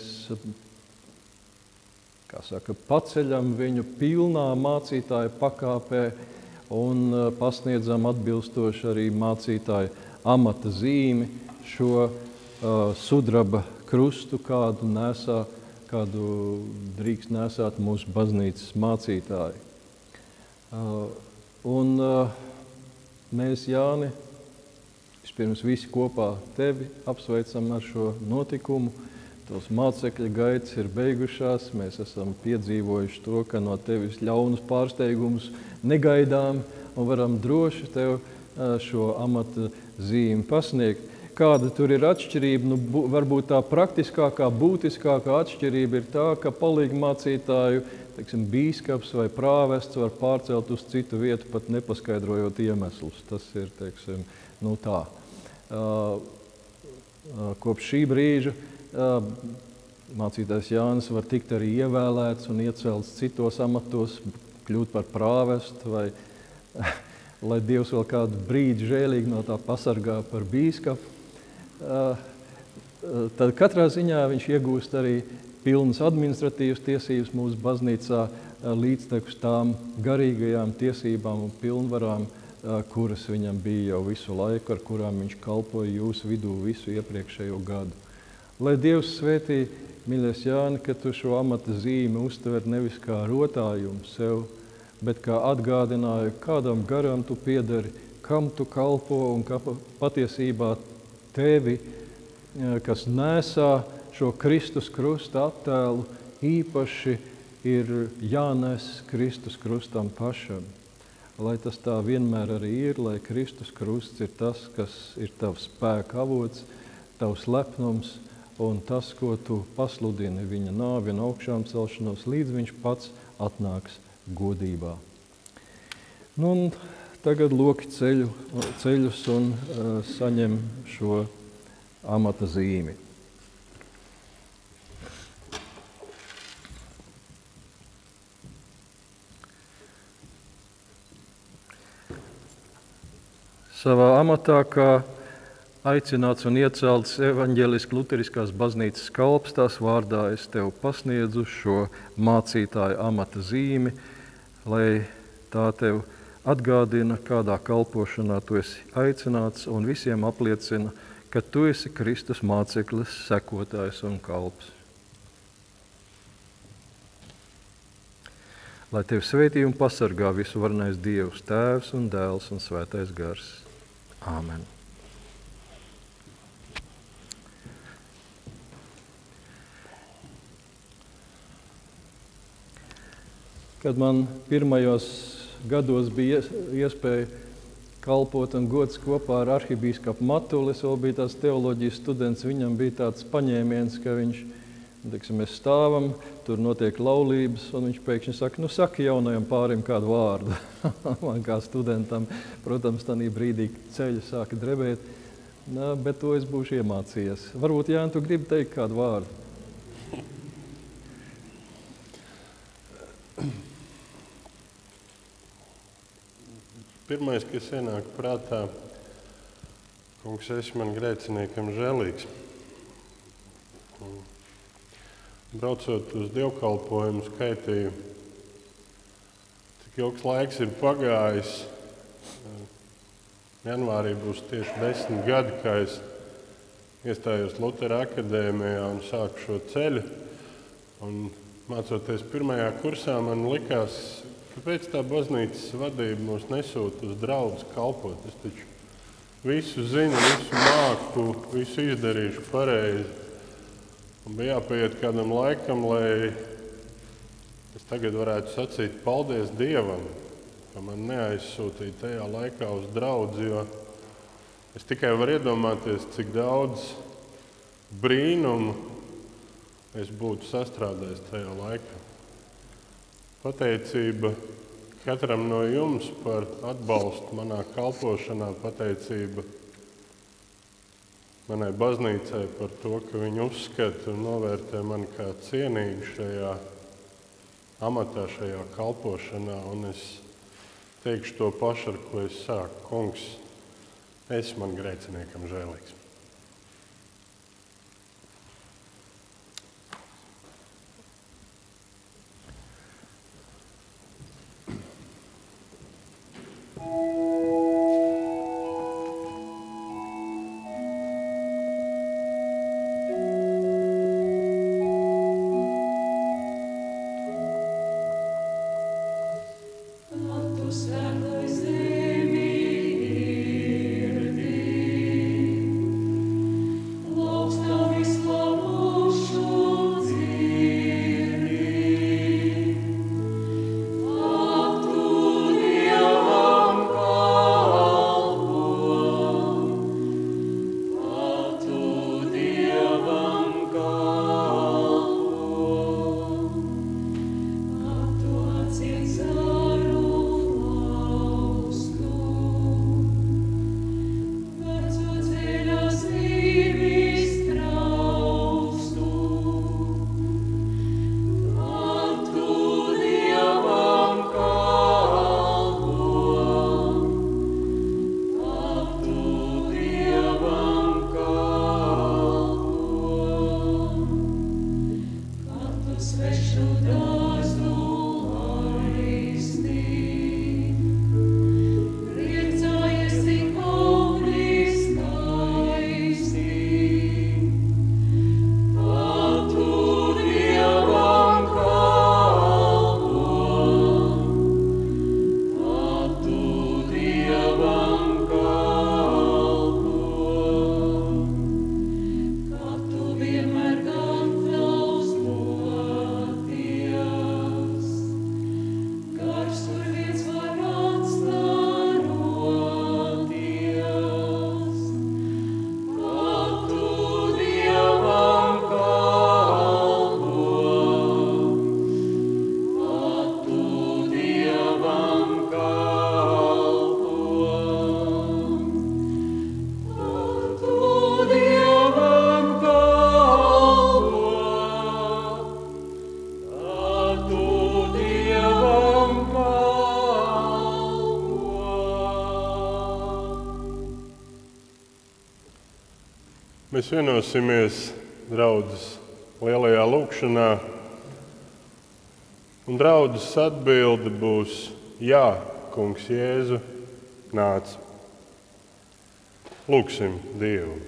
kā saka, paceļam viņu pilnā mācītāja pakāpē un pasniedzam atbilstoši arī mācītāja amata zīmi, šo uh, sudraba krustu, kādu nesā, kādu drīkst nesāt mūsu baznīcas mācītāji. Uh, un uh, mēs, Jāni, vispirms visi kopā tevi apsveicam ar šo notikumu. Tavs mācekļa gaitas ir beigušās. Mēs esam piedzīvojuši to, ka no tevis ļaunus pārsteigumus negaidām un varam droši tev šo amata zīmi pasniegt. Kāda tur ir atšķirība? Nu, varbūt tā praktiskākā, būtiskākā atšķirība ir tā, ka palīgmācītāju, teiksim, bīskaps vai prāvests var pārcelt uz citu vietu, pat nepaskaidrojot iemeslus. Tas ir, teiksim, nu tā. Uh, uh, kopš šī brīža uh, mācītājs Jānis var tikt arī ievēlēts un iecelts citos amatos, kļūt par prāvestu, vai lai Dievs vēl kādu brīdi žēlīgi no tā pasargā par bīskapu. Uh, uh, tad katrā ziņā viņš iegūst arī pilnas administratīvas tiesības mūsu baznīcā, uh, līdztekus tām garīgajām tiesībām un pilnvarām, kuras viņam bija jau visu laiku, ar kurām viņš kalpoja jūsu vidū visu iepriekšējo gadu. Lai Dievs svētī, mīļais Jāni, ka tu šo amata zīmi uztver nevis kā rotājumu sev, bet kā atgādināju, kādam garam tu piedari, kam tu kalpo un ka patiesībā tevi, kas nesā šo Kristus krusta attēlu, īpaši ir jānes Kristus krustam pašam. Lai tas tā vienmēr arī ir, lai Kristus krusts ir tas, kas ir tavs spēka avots, tavs lepnums un tas, ko tu pasludini viņa nāvi un augšām celšanos, līdz viņš pats atnāks godībā. Nu, un tagad loki ceļu, ceļus un uh, saņem šo amata zīmi. Savā amatā, kā aicināts un iecelts evaņģēliski luteriskās baznīcas kalps, tās vārdā es tev pasniedzu šo mācītāja amata zīmi, lai tā tev atgādina, kādā kalpošanā tu esi aicināts un visiem apliecina, ka tu esi Kristus māceklis, sekotājs un kalps. Lai tev svētī un pasargā visu varenais Dievs, Tēvs un Dēls un Svētais Gars. Āmen. Kad man pirmajos gados bija iespēja kalpot un gods kopā ar arhibīskapu Matuli, es vēl biju tāds teoloģijas students, viņam bija tāds paņēmiens, ka viņš, teiksim, mēs stāvam, tur notiek laulības, un viņš pēkšņi saka, nu saka jaunajam pārim kādu vārdu. Man kā studentam, protams, tādā brīdī ceļi sāka drebēt, nā, bet to es būšu iemācījies. Varbūt, Jāni, tu gribi teikt kādu vārdu? Pirmais, kas ienāk prātā, kungs, esi man grēciniekam žēlīgs. Braucot uz dievkalpojumu, skaitīju, cik ilgs laiks ir pagājis. Janvārī būs tieši desmit gadi, kā es iestājos Lutera akadēmijā un sāku šo ceļu. Un, mācoties pirmajā kursā, man likās, kāpēc tā baznīcas vadība mūs nesūta uz draudzes kalpot. Es taču visu zinu, visu māku, visu izdarīšu pareizi. Un bija jāpaiet kādam laikam, lai es tagad varētu sacīt paldies Dievam, ka man neaizsūtīja tajā laikā uz draudzi, jo es tikai varu iedomāties, cik daudz brīnumu es būtu sastrādājis tajā laikā. Pateicība katram no jums par atbalstu manā kalpošanā, pateicība manai baznīcai par to, ka viņi uzskata un novērtē mani kā cienīgu šajā amatā, šajā kalpošanā. Un es teikšu to pašu, ar ko es sāku. Kungs, esi man grēciniekam žēlīgs. Mēs vienosimies draudzes lielajā lūkšanā, un draudzes atbilde būs: jā, Kungs Jēzu, nāc. Lūksim Dievu.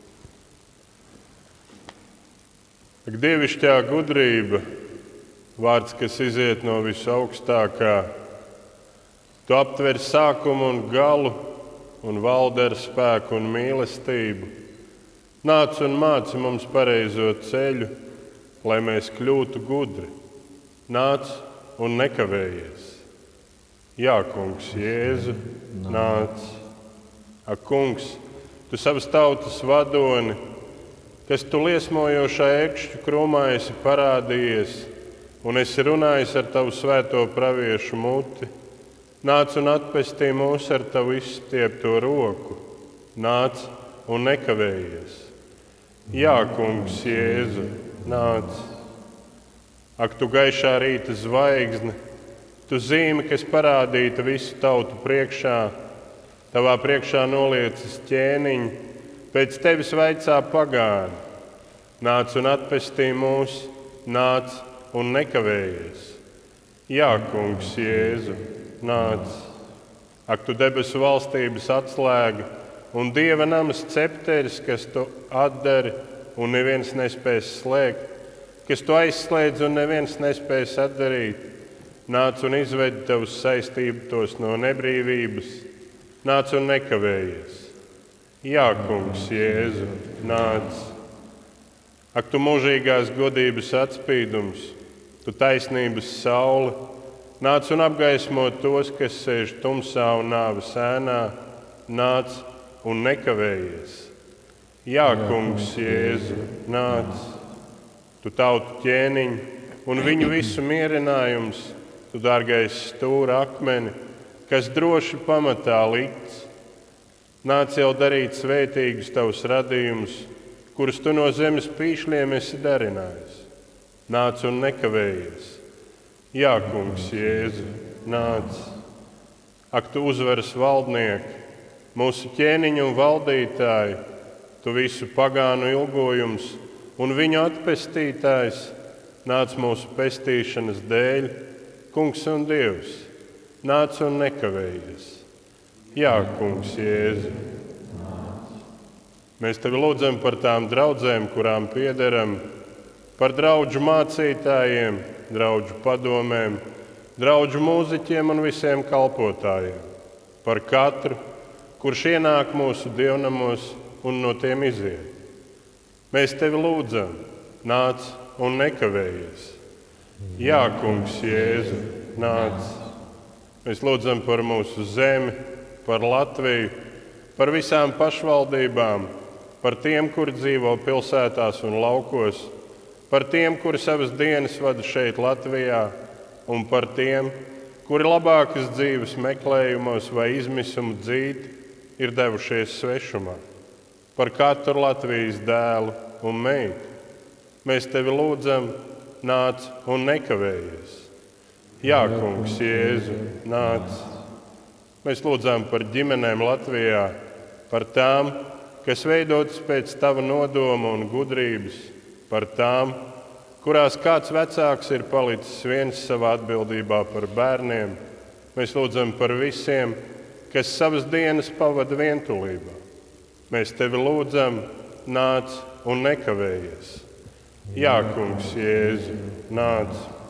Ak, dievišķā gudrība, vārds, kas iziet no visaugstākā, tu aptver sākumu un galu un valdi ar spēku un mīlestību. Nāc un māci mums pareizo ceļu, lai mēs kļūtu gudri. Nāc un nekavējies. Jā, Kungs Jēzu, nāc. Ak, Kungs, tu savas tautas vadoni, kas tu liesmojošā ekšķu krūmā esi parādījies, un esi runājis ar tavu svēto praviešu muti. Nāc un atpestī mūs ar tavu izstiepto roku. Nāc un nekavējies. Jā, Kungs Jēzu, nāc. Ak, tu gaišā rīta zvaigzne, Tu zīme, kas parādīta visu tautu priekšā, tavā priekšā noliecas ķēniņi, pēc tevis vaicā pagāni. Nāc un atpestī mūs, nāc un nekavējies. Jā, kungs, Jēzu, nāc. Ak, tu debesu valstības atslēga un Dieva namas cepteris, kas tu atdari un neviens nespēs slēgt, kas tu aizslēdz un neviens nespēs atdarīt. Nāc un izved tavus saistību tos no nebrīvības, nāc un nekavējies. Jā, kungs, Jēzu, nāc. Ak, tu mūžīgās godības atspīdums, tu taisnības saule, nāc un apgaismo tos, kas sēž tumsā un nāves ēnā, nāc un nekavējies. Jā, kungs, Jēzu, nāc. Tu tautu ķēniņu un viņu visu mierinājums, tu dārgais stūra akmeni, kas droši pamatā likts. Nāc jau darīt svētīgus tavus radījumus, kurus tu no zemes pīšļiem esi darinājis. Nāc un nekavējies. Jā, kungs, Jēzu, nāc. Ak, tu uzvaras valdnieki, mūsu ķēniņu un valdītāji, tu visu pagānu ilgojums un viņu atpestītājs, nāc mūsu pestīšanas dēļ, kungs un Dievs, nāc un nekavējies. Jā, kungs, Jēzu. Mēs tevi lūdzam par tām draudzēm, kurām piederam, par draudžu mācītājiem, draudžu padomēm, draudžu mūziķiem un visiem kalpotājiem, par katru, kurš ienāk mūsu dievnamos un no tiem iziet. Mēs tevi lūdzam, nāc un nekavējies. Jā, kungs, Jēzu, nāc. Mēs lūdzam par mūsu zemi, par Latviju, par visām pašvaldībām, par tiem, kuri dzīvo pilsētās un laukos, par tiem, kuri savas dienas vada šeit Latvijā, un par tiem, kuri labākas dzīves meklējumos vai izmisumu dzīti ir devušies svešumā. Par katru Latvijas dēlu un meitu. Mēs tevi lūdzam, nāc un nekavējies. Jā, kungs, Jēzu, nāc. Mēs lūdzam par ģimenēm Latvijā, par tām, kas veidotas pēc tava nodoma un gudrības, par tām, kurās kāds vecāks ir palicis viens savā atbildībā par bērniem. Mēs lūdzam par visiem, kas savas dienas pavada vientulībā. Mēs tevi lūdzam, nāc un nekavējies. Jā, kungs, Jēzu, nāc.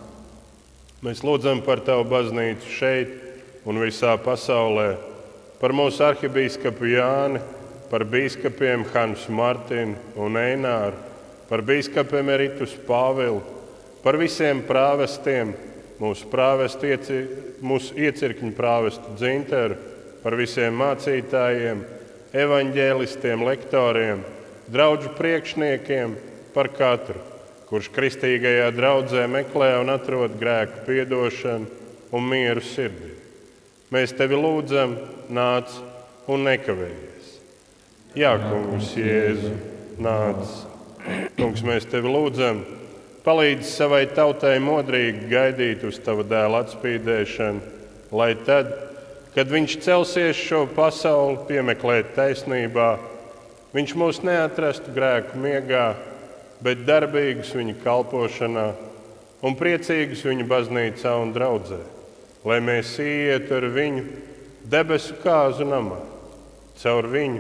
Mēs lūdzam par tavu baznīcu šeit un visā pasaulē, par mūsu arhibīskapu Jāni, par bīskapiem Hansu Martinu un Eināru, par bīskapu emeritus Pāvilu, par visiem prāvestiem, mūsu, prāvestu, mūsu iecirkņu prāvestu Dzinteru, par visiem mācītājiem, evaņģēlistiem, lektoriem, draudžu priekšniekiem, par katru, kurš kristīgajā draudzē meklē un atrod grēku piedošanu un mieru sirdī. Mēs tevi lūdzam, nāc un nekavējies. Jā, kungs, Jēzu, nāc. Kungs, mēs tevi lūdzam, palīdzi savai tautai modrīgi gaidīt uz tava dēla atspīdēšanu, lai tad, kad viņš celsies šo pasauli piemeklēt taisnībā, viņš mūs neatrastu grēku miegā, bet darbīgus viņa kalpošanā un priecīgus viņa baznīcā un draudzē, lai mēs ietu ar viņu debesu kāzu namā, caur viņu,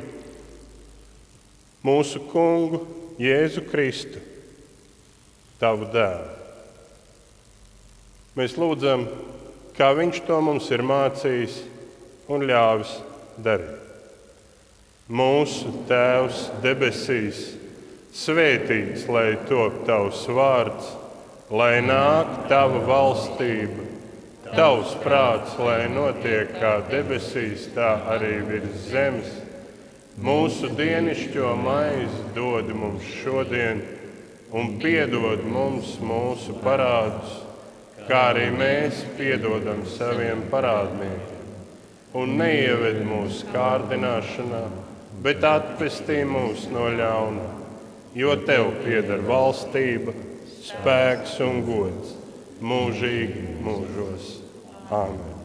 mūsu kungu Jēzu Kristu, tavu dēlu. Mēs lūdzam, kā viņš to mums ir mācījis un ļāvis darīt. Mūsu Tēvs debesīs, svētīts, lai top tavs vārds, lai nāk tava valstība, tavs prāts, lai notiek kā debesīs, tā arī virs zemes. Mūsu dienišķo maizi dod mums šodien un piedod mums mūsu parādus, kā arī mēs piedodam saviem parādniekiem. Un neieved mūsu kārdināšanā, bet atpestī mūs no ļauna. Jo tev pieder valstība, spēks un gods mūžīgi mūžos. Āmen.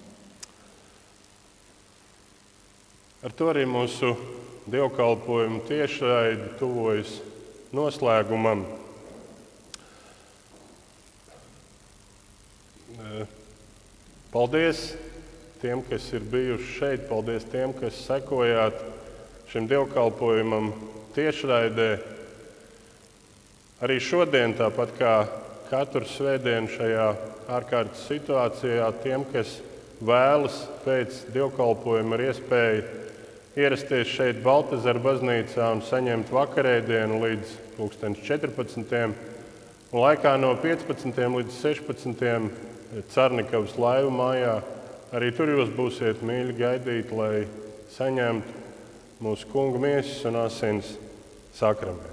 Ar to arī mūsu dievkalpojumu tiešraidi tuvojas noslēgumam. Paldies tiem, kas ir bijuši šeit, paldies tiem, kas sekojāt šim dievkalpojumam tiešraidē. Arī šodien, tāpat kā katru svētdienu šajā ārkārtas situācijā, tiem, kas vēlas pēc dievkalpojuma ar iespēju ierasties šeit Baltazara baznīcā un saņemt vakarēdienu līdz pulksten četrpadsmitiem. Un laikā no piecpadsmitiem līdz sešpadsmitiem Carnikavas laivu mājā. Arī tur jūs būsiet mīļi gaidīti, lai saņemtu mūsu kunga miesas un asins sakramentu.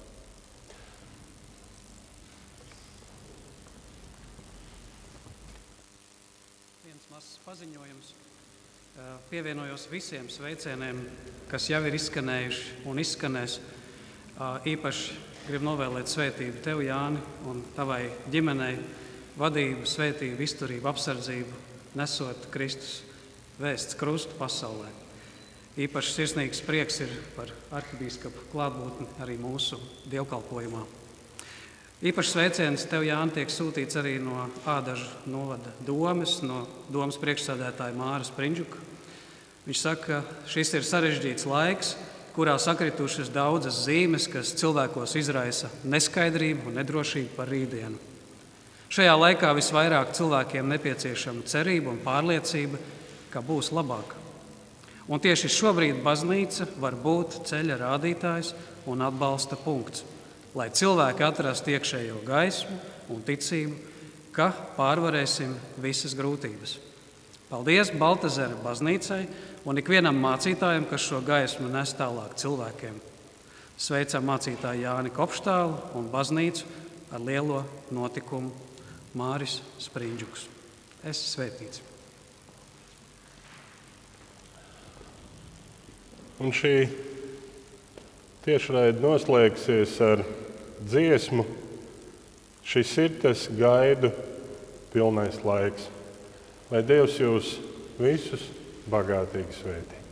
Viens mazs paziņojums. Pievienojos visiem sveicieniem, kas jau ir izskanējuši un izskanēs. Īpaši gribu novēlēt svētību tev, Jāni, un tavai ģimenei, vadību, svētību, izturību, apsardzību, nesot Kristus vēsts krustu pasaulē. Īpaši sirsnīgs prieks ir par arhibīskapu klātbūtni arī mūsu dievkalpojumā. Īpaši sveiciens tev, Jāni, tiek sūtīts arī no Ādažu novada domes, no domes priekšsēdētāja Māra Sprindžuka. Viņš saka, ka šis ir sarežģīts laiks, kurā sakritušas daudzas zīmes, kas cilvēkos izraisa neskaidrību un nedrošību par rītdienu. Šajā laikā visvairāk cilvēkiem nepieciešama cerība un pārliecība, ka būs labāk. Un tieši šobrīd baznīca var būt ceļa rādītājs un atbalsta punkts, lai cilvēki atrastu iekšējo gaismu un ticību, ka pārvarēsim visas grūtības. Paldies Baltazara baznīcai un ikvienam mācītājam, kas šo gaismu nes tālāk cilvēkiem. Sveicam mācītāju Jāni Kopštālu un baznīcu ar lielo notikumu Māris Sprindžuks. Es svētīts. Un šī tiešraide noslēgsies ar dziesmu. Šis ir tas gaidu pilnais laiks. Lai Dievs jūs visus bagātīgi svētī.